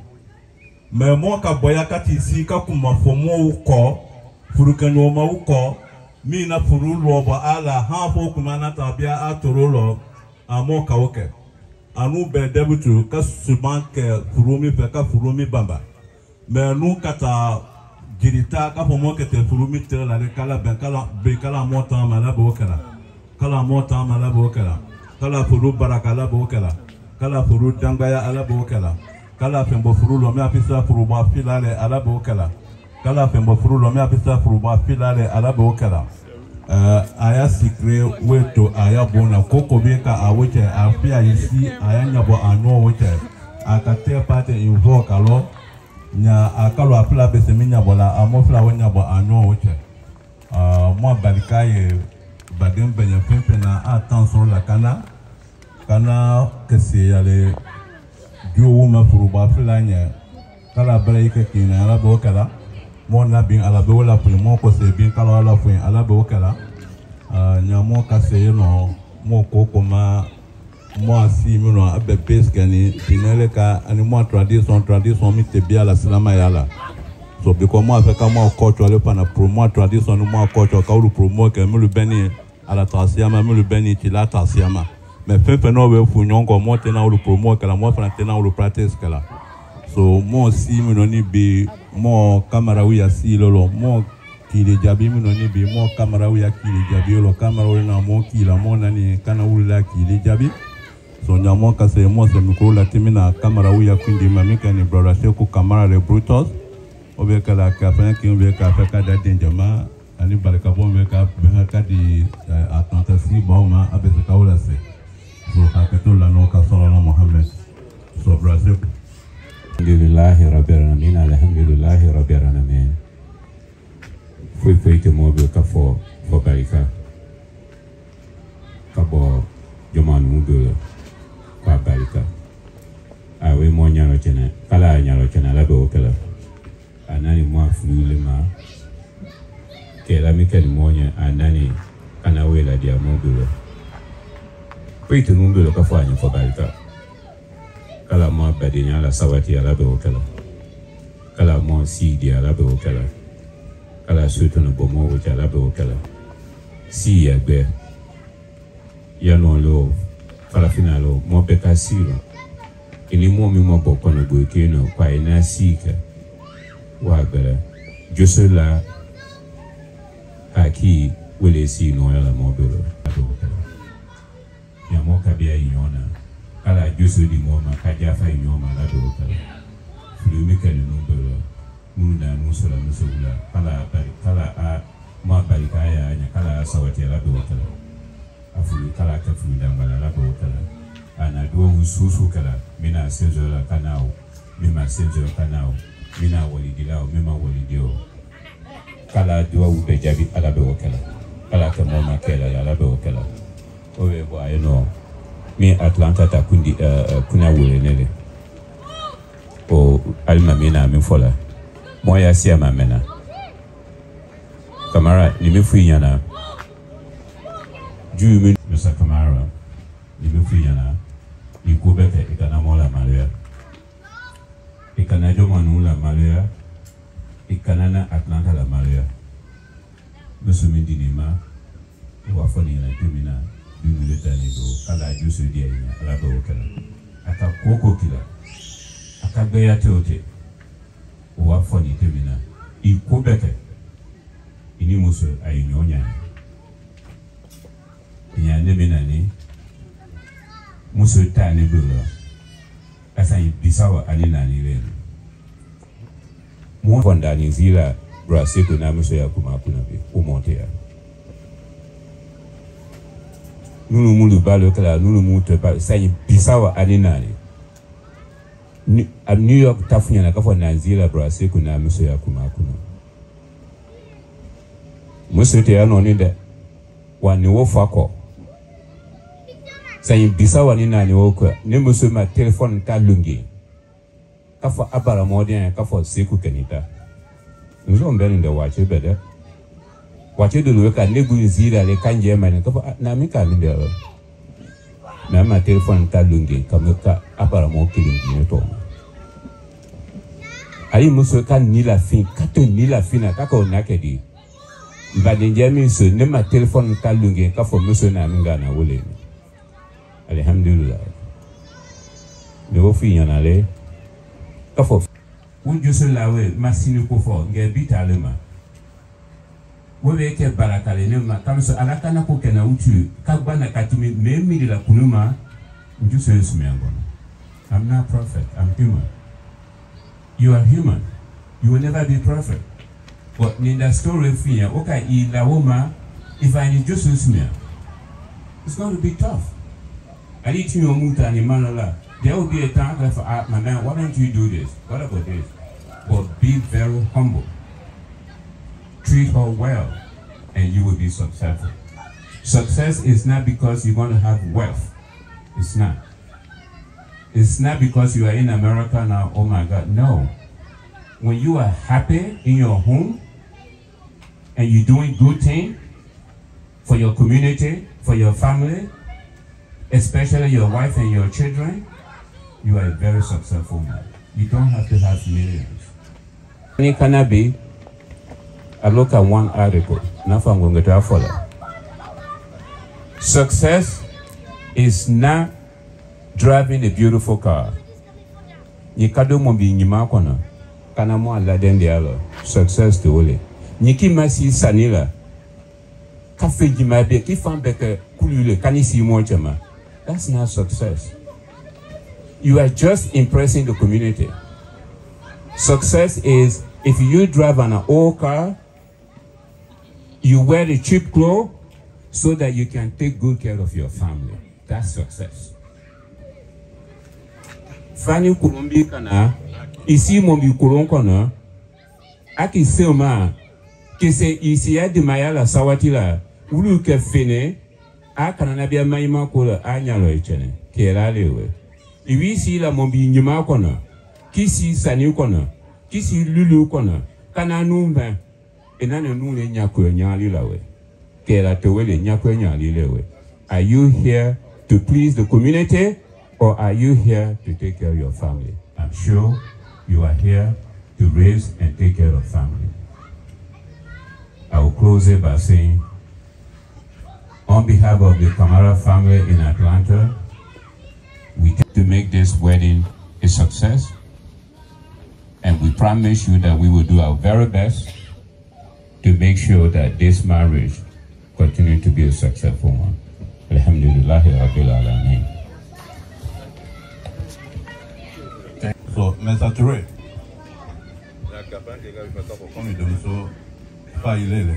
me mo ka boya kati si ka kuma fo mo ko furu ka no ma ko mi na furu lo ba ala ha fo kuma na tabia atoro lo amo ka oke anu be debutu ka suban ke furumi fe ka furumi bamba me nu kata girita ka fomo ke te furumi te la kala ben kala be kala mota mala bo kala kala mota mala bo kala kala furu baraka la bo kala kala furu dangaya ala bo kala kala fembo furu lo me apisa furu ba filale ala bo kala kala fembo furu lo me apisa furu ba filale ala bo kala Uh, aya sikre weto aya bona koko beka awoche afia yisi aya nyabo anwo woche akate pate invoke alo nya akalo apla besemi nyabola amofla wonyabo anwo woche uh, mo balikaye badem benya pepe na attention la kana kana kese yale jowo ma furuba filanya kala break kina ala bokala mo na bin ala be wala fu mo ko se bin kala wala fu ala be wakala uh, nya mo ka se no mo ko ko ma mo asi mi no abe peske ni pinele ka ani mo tradition tradition mi te bia la salama yala so bi ko mo afeka mo culture le pana promo tradition mo culture ka ulu promo ke mi lu beni ala tasiama mi lu beni ti la tasiama me pepe no we fu nyongo mo te na ulu promo ke la mo fana te na ulu practice ke la so mo si mi no ni bi mo kamera uya si lolo mo kile jabi mi no ni bi mo kamera uya kile jabi lo kamera uya na mo kila mo nani kana ula kile jabi so nya mo ka se mo se mikro la timina kamera uya kwindi mamika ni brother sheku kamera le brutus obe kala ka fa ki obe ka fa ka da denjama ani baraka bo be ka be ka di atanta si bo ma abe ka ula se so ka ka to la no ka sallallahu muhammad so brother Alhamdulillahi rabbil alamin alhamdulillahi rabbil alamin foi feito móvel ka fo fo barika ka bo joman móvel ka barika awe mo nyalo chena kala nyalo chena la bo kala anani mo aflule ma ke la mikel monya anani kana wela dia móvel feito móvel ka fo anyo fo barika kala mo badinya la sawati ala be okala kala mo si di ala be okala kala sutu no bomo wo ala be okala si ya gbe ya no lo kala finalo mo be ka siro ini mo mi mo boko no go kino kwa ina sika wa bere josola aki wele si no ala mo be lo ya mo ka bia yona kala joso di mo ma kaja fa nyoma la do kala flumi kala no bolo munda no sola no sola kala bari kala a ma bari kaya nya kala sawati la do kala afulu kala ka fulu dambala la do kala ana do ususu kala mina senzo la kanao mima senzo kanao mina walidi lao mima walidio kala do u be jabi ala do kala kala ka mo ma kala la do kala owe bo ayno mi Atlanta ta kundi uh, kuna wule nele o alma mina mi fola moya sia mamena kamara ni mi fu yana ju mi Mister Kamara ni mi fu yana ni kubete ikana mola malaya ikana joma nula malaya ikana na Atlanta la malaya musumi dinima wa foni na tumina du militani do kala jusu dia ina ala ba wakala koko kila akagbeya teote wa foni temina ikobeke ini muso ayinyonya ya nemina ni muso ta ne bulo asa bisawa anina ni le mo fonda ni zila brasiku na muso ya kuma kuna bi umonte ya nunu mulu balo kala nunu muto ba sai bisawa anina ni a New York tafunya na kafo na zila brasiku na muso ya kuma kuna muso te ya no ni de wani wo fako sai bisawa ni nani wo ko ne muso ma telephone ta lungi kafo abara modien kafo seku kenita nous on belle de wache bede wache de lo ka ne gu zira le kanje ma ne kafo na mi ka mi de na ma telephone ta lungi kameka abara mo kilingi ne to ayi muso ka ni la fin kato ni la fin ka ko na ke di mbadi njemi so ne ma telephone ta lungi kafo muso na mi ga na wole alhamdulillah ne wo fi yana le kafo unju so lawe masini ko fo nge bitalema wo be ke barakale ne ma kamso alaka na ko kena utu kagbana katimi me mi la kunuma unju so sumengo I'm not perfect, I'm human. You are human, you will never be perfect. But in the story fi okay I la woma if I need just sumia it's going to be tough. I need to know muta ni manala. There will be a time for uh, my man, why don't you do this? What about this? But be very humble. Treat her well, and you will be successful. Success is not because you're going to have wealth. It's not. It's not because you are in America now, oh my God, no. When you are happy in your home, and you're doing good things for your community, for your family, especially your wife and your children, you are a very successful man. You don't have to have millions. In Kanabi, I look at one article. Now I'm going to follow. Success is not driving a beautiful car. Nikado mombi nyima kono. Kana mo ala dende alo. Success to ole. Niki masi sanila. Kafe jima be ki fambeke kulule kanisi mo chama. That's not success. You are just impressing the community. Success is if you drive an old car, you wear the cheap clothes so that you can take good care of your family. That's success. Fani kurumbi kana, isi mombi kurun kana, aki sema, kese isi ya di mayala sawatila, ulu ke fene, akana nabia maima kula anyalo ichene, kera lewe. Iwi si la mombi nyima kono, kisi sani kono, kisi lulu kono, kana numba, enane nule nyakwe nyali lawe. Kera tewele nyakwe nyali lewe. Are you here to please the community, or are you here to take care of your family? I'm sure you are here to raise and take care of family. I will close it by saying, on behalf of the Kamara family in Atlanta, we to make this wedding a success, and we promise you that we will do our very best to make sure that this marriage continue to be a successful one. Alhamdulillahi Rabbil Alameen. So, Mister Touré, comme il donne ça, pas il est là.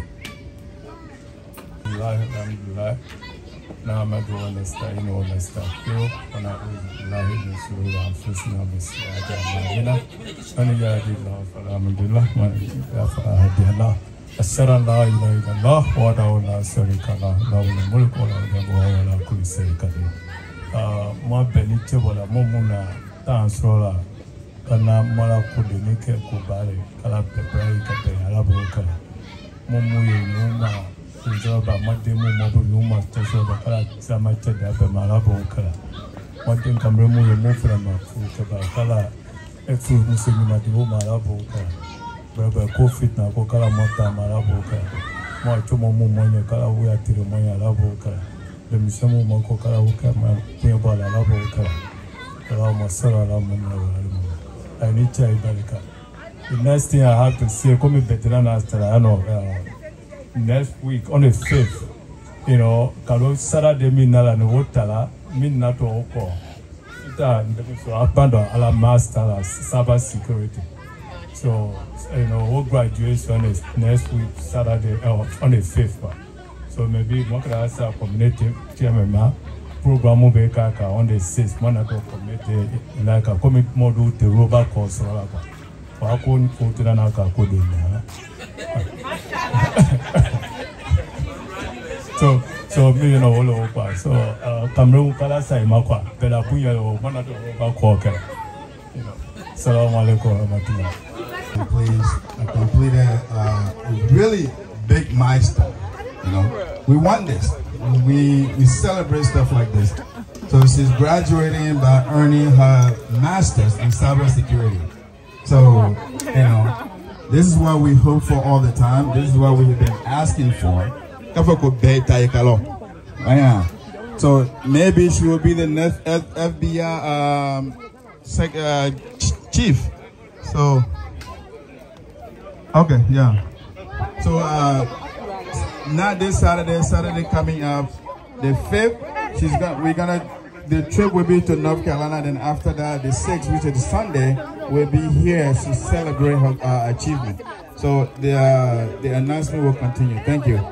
Alhamdulillah. نعمد ونستعين ونستغفره ونعوذ بالله من شرور انفسنا ومن سيئات اعمالنا من يهده الله فلا مضل له ومن يضلل فلا هادي له اشهد ان لا اله الا الله وحده لا شريك له له الملك وله الحمد وهو على كل شيء قدير. ما بنيت ولا ممنا تانسولا kana mala kudinike kubale kala pepe kate alabuka mumu yinuma Joba Mademu Mobuluma Tashoba Kala Samata Daba Malaboka. One thing can remove your move from a food by Kala, a food Muslim Madibu Malaboka. Brother Kofit Nakokala Mata Malaboka. More Tomo Monia Kala Wea Tiramoya Laboka. The Misamu Moko Kala Wuka Puyabala Laboka. Allahumma salli ala Muhammad. I need to Ibarika. The next thing I have to say, come veteran after I know next week on the fifth, you know, Kalo Saturday minala no wotala minna to oko. Ita so abando ala master cyber security. So you know, what graduation is next week Saturday uh, on the fifth. So maybe one can ask our community chairman program will be on the sixth. One of the committee like a comic model the rubber course or I couldn't put it on our code. So so me you know all over. So uh Cameroon kala sai makwa pela punya one of the rubber course. You know. Assalamu alaikum warahmatullahi. Please, I completed uh, a really big milestone. You know, we want this. We we celebrate stuff like this. So she's graduating by earning her master's in cybersecurity. So you know, this is what we hope for all the time. This is what we've been asking for. So maybe she will be the next F B I um, sec, uh, chief. So. Okay, yeah. So uh, not this Saturday, Saturday coming up, the fifth. She's gonna, we're gonna, the trip will be to North Carolina. Then after that, the sixth, which is Sunday, will be here to celebrate her uh, achievement. So the uh, the announcement will continue. Thank you.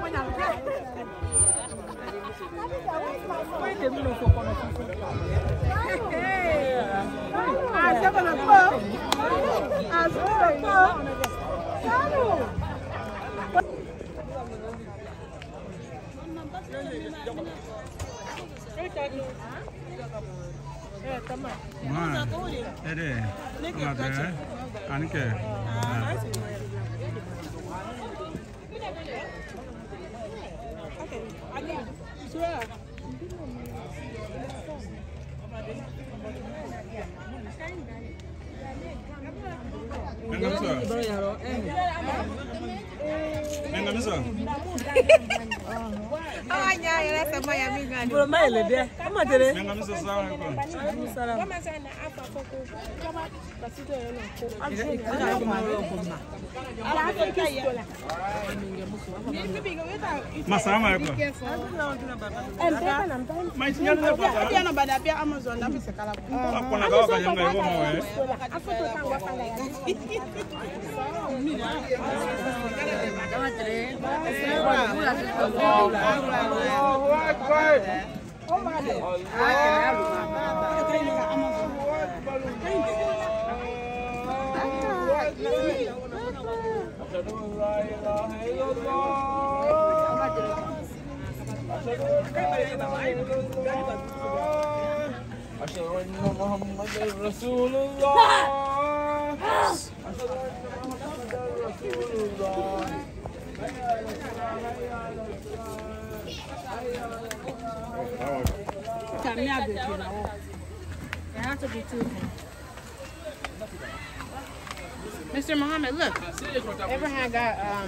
Mister Muhammad, look. Abraham got um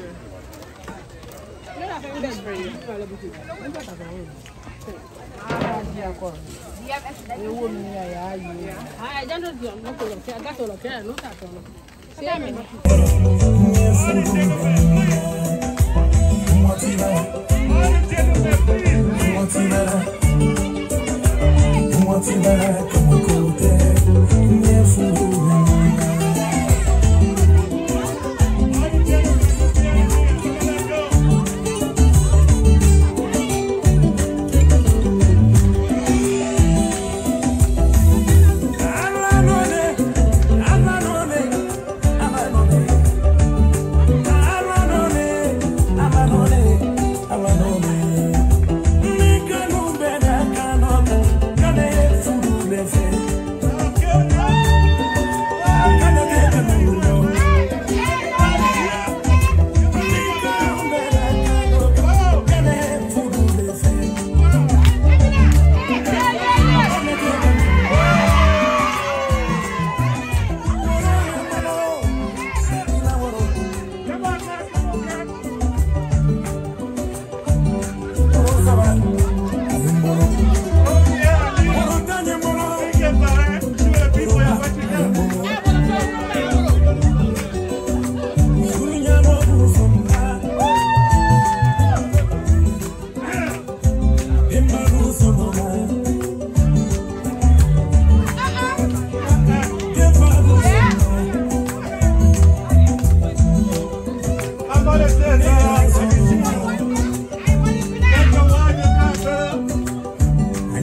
this for you. Let's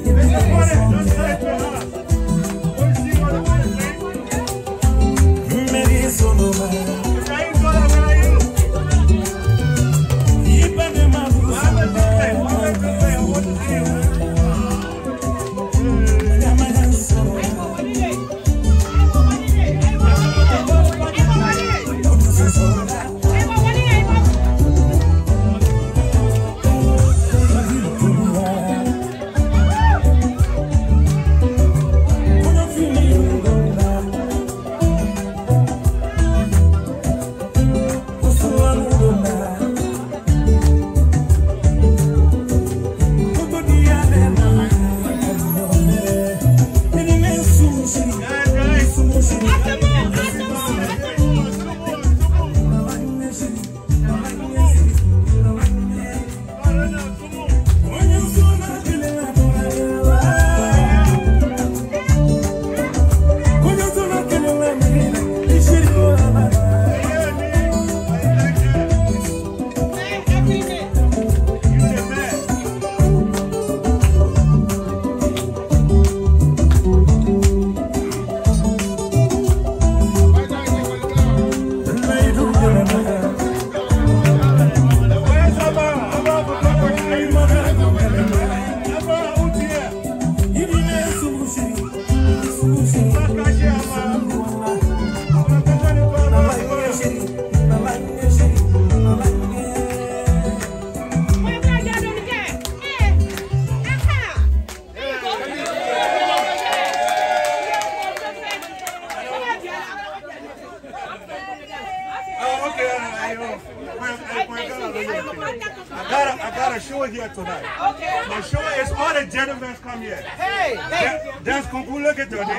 I got a, I got a show here tonight. Okay. The show is all the gentlemen come here. Hey, hey. Dance concours look at today.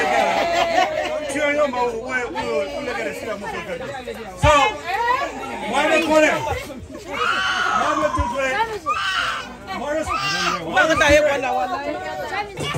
So, why not go there? Why not do it? Why not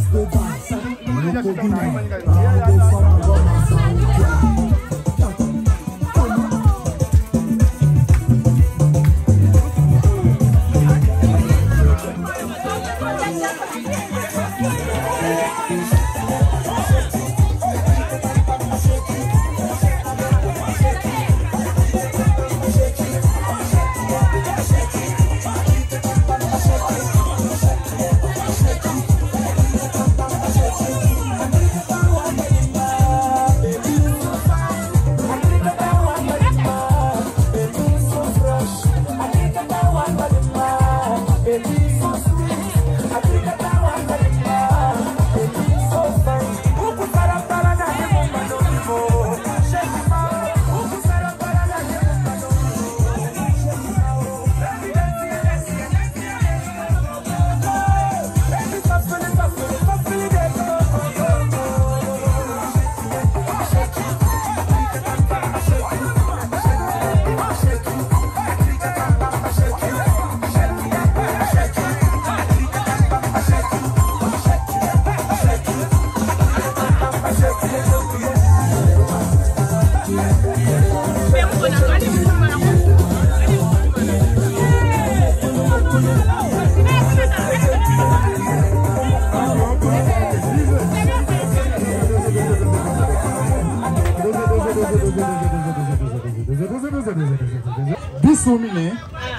Bisumine,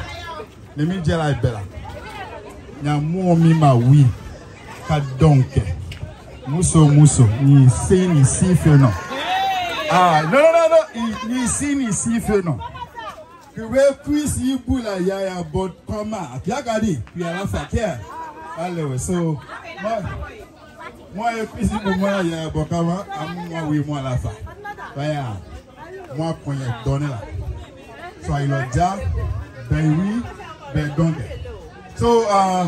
le mi jela bela. Nya mu mi ma wi ka donke. Muso muso ni se ni si fe no. Ah no no no no ni si ni si fe no. Que we puisse y bula ya ya bot koma. Akia gadi puis à la fakia. Allez so moi moi et puis pour moi ya bot koma moi oui moi la fa. Vaya. Moi pour y donner là. So il a déjà ben oui ben donc. So uh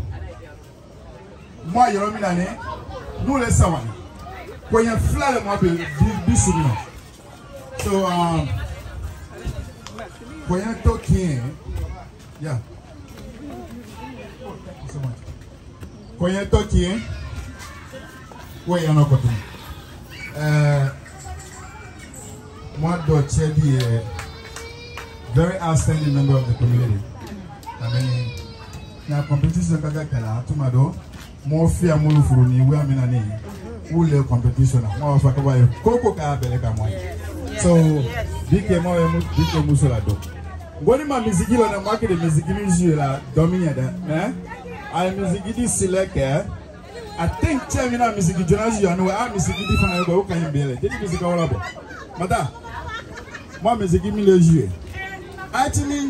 moi il a mis l'année nous les savons. Quand il y a fleur moi be bisouno. So um quand il y a toquien yeah. Quand il y a toquien ouais il y en a côté. Euh moi d'autres dit very outstanding member of the community. I mean, na competition kaka kala tumado mo fi amulu furuni we amina ni ule competition mo fa ka bayo koko ka bele ka mo. So bike mo e bike musola do. Ngoni ma miziki lo na market de miziki ni la domina da, eh? I miziki di select eh. I think Chemina miziki Jonas you know I miziki di fana go kan bele. Did miziki wala bo. Mata. Mo miziki mi le jouer. Actually,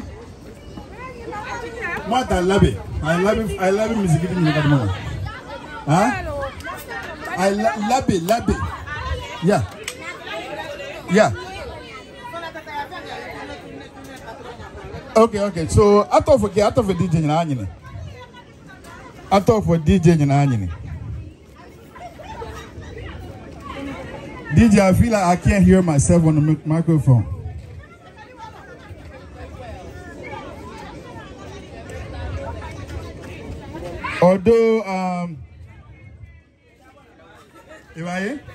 what I love it. I love it. I love it. Music in the moment. Huh? I lo love it. Love it. Yeah. Yeah. Okay. Okay. So I thought for I thought for D J na anyini. I thought for D J na anyini. D J, I feel like I can't hear myself on the microphone. Although, um, am I here?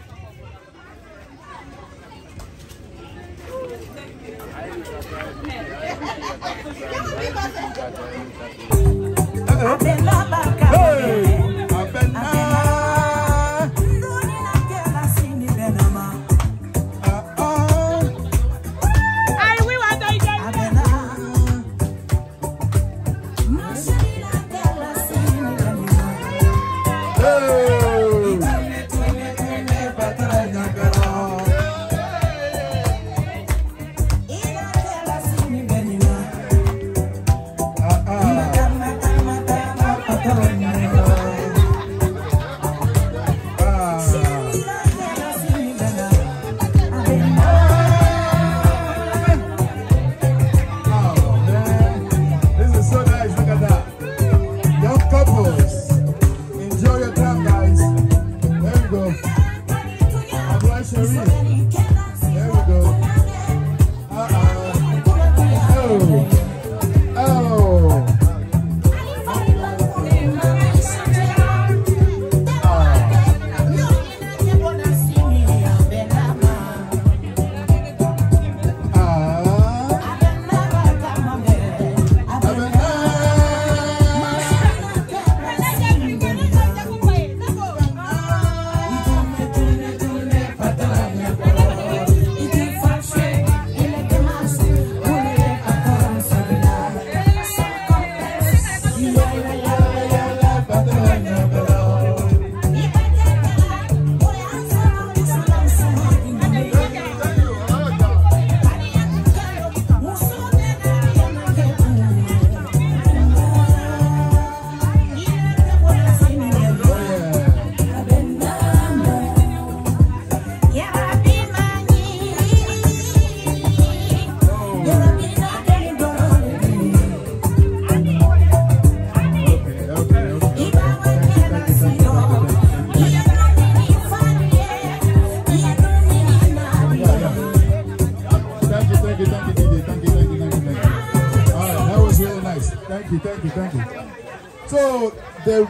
Thank you, thank you, thank you. So the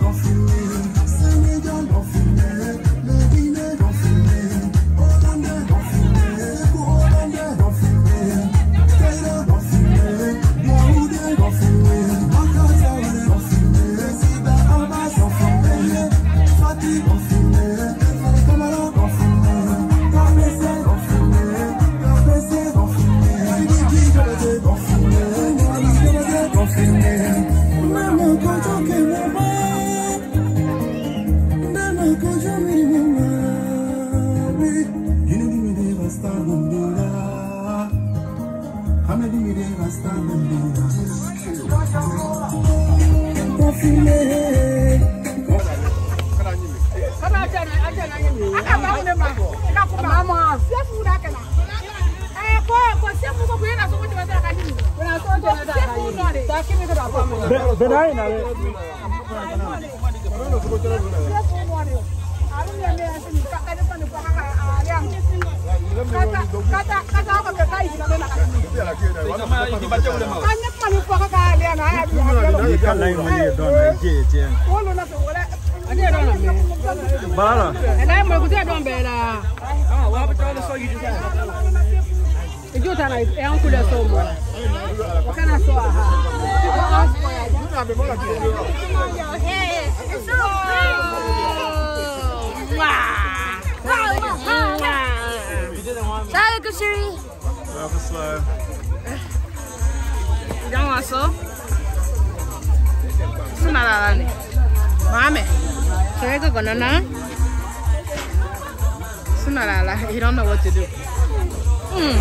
He don't know what to do. Mm.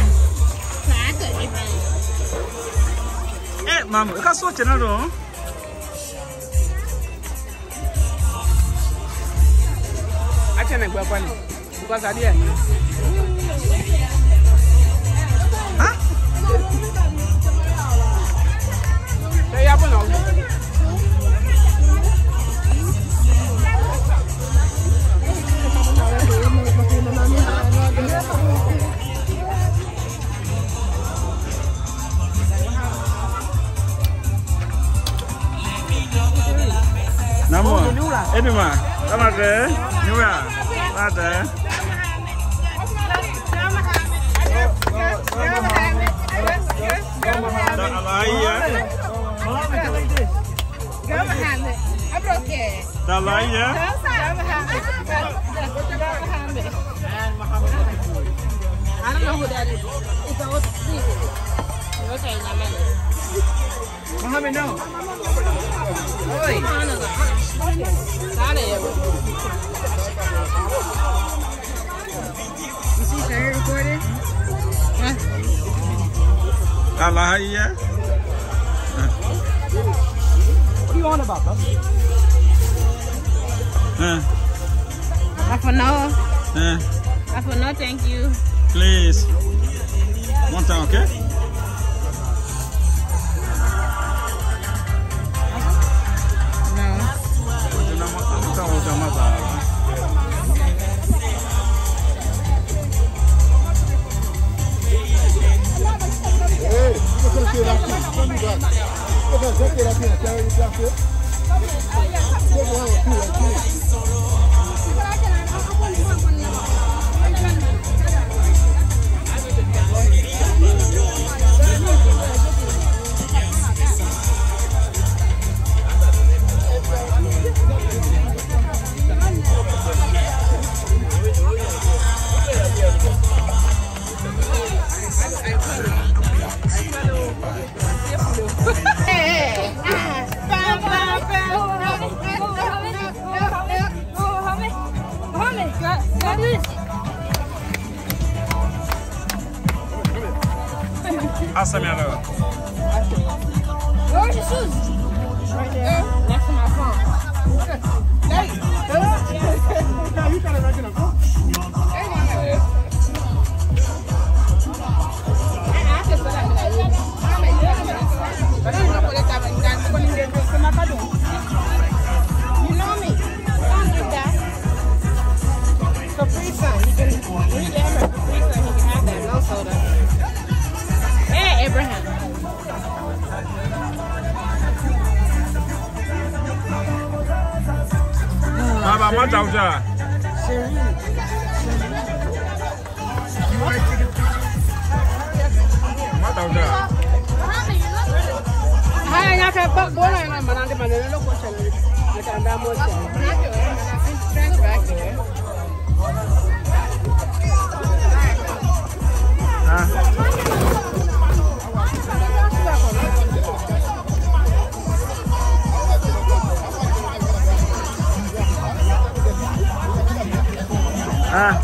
Eh, mama, ka so chena do. Acha na gba kwani. Because adi e. Ha? Say ya bono. Namo, Edima, come out there, you are, out there. I don't know who that is. It's a what's okay, Mohammed, no. Oi. Dale. You see her recording? Huh? Allah, yeah. What do you want about that? Uh. I for no. Uh. I for no, thank you. Please. One time, okay? Awesome, hello. Where's your shoes? Right there. Next to my phone. Hey. No, you got it right in the phone. You know me. I'm like that. Capri Sun. You can read him a Capri Sun. He can have that. No soda. Hey, Abraham. ba mata uta. Mata uta. Hai nga ka ba bola nga manande manelo ko channel. Natanda mo siya. Ah. Ah.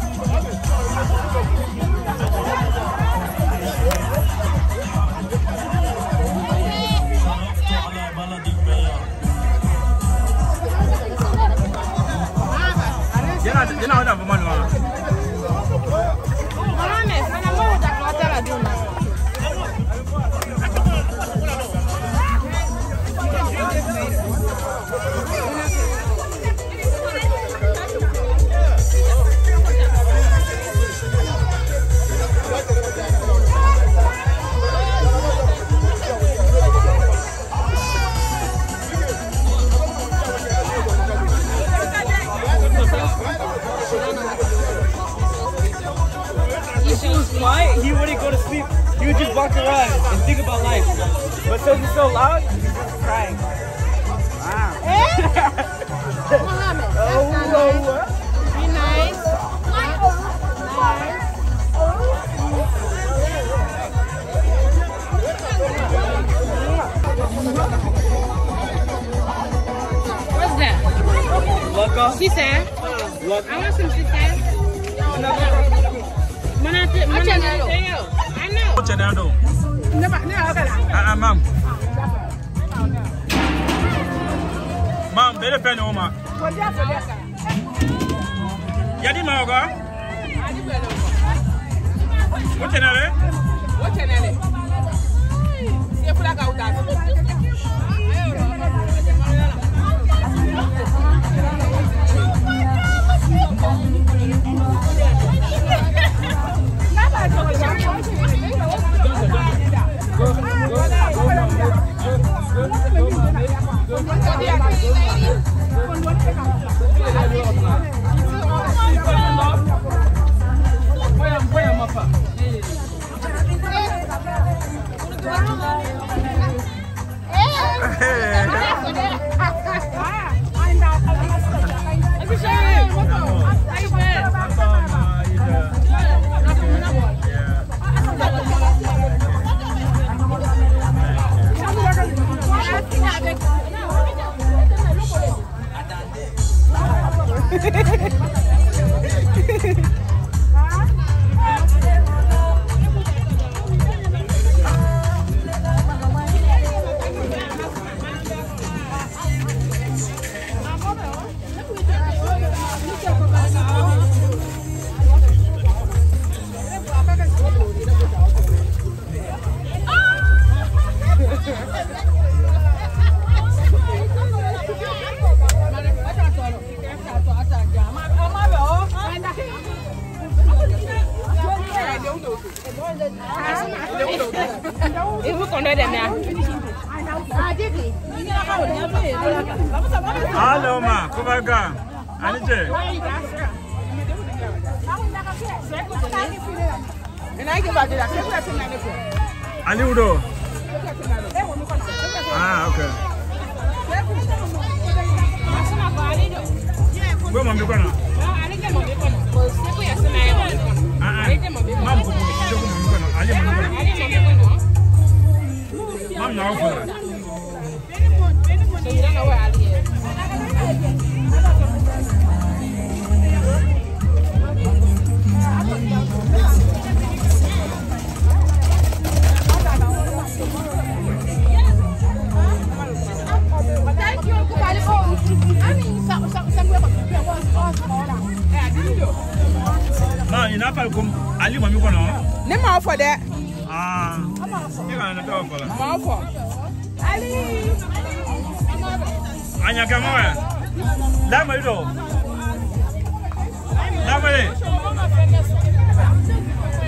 Jena jena ada apa mana? Mana mana mau dak hotel aduna. Quiet, he wouldn't go to sleep. He would just walk around and think about life. But since he's so loud, he's just crying. Wow. Mohammed, that's not nice. Be nice. What's that? Lucka? She said. Lucka? I want some she said. Mana mana channel? I know. What channel do? Never, never. Ah, ma'am. Ma'am, better pen oma. Yadi maoga? What channel? What channel? See if I got that. Hello, ma. Come back. Anite. Ali Udo. Ah, okay. Go mami kono. Ah, mam ko ko mami kono. Ali mami kono. Mam na ofu. So you don't know where Ali is. Ma, ina pa ko Ali mami kono. Ne ma for that. Ah. You gonna do for that. Ma for. Ali. Anya kama wewe. Lama hilo. Lama ile.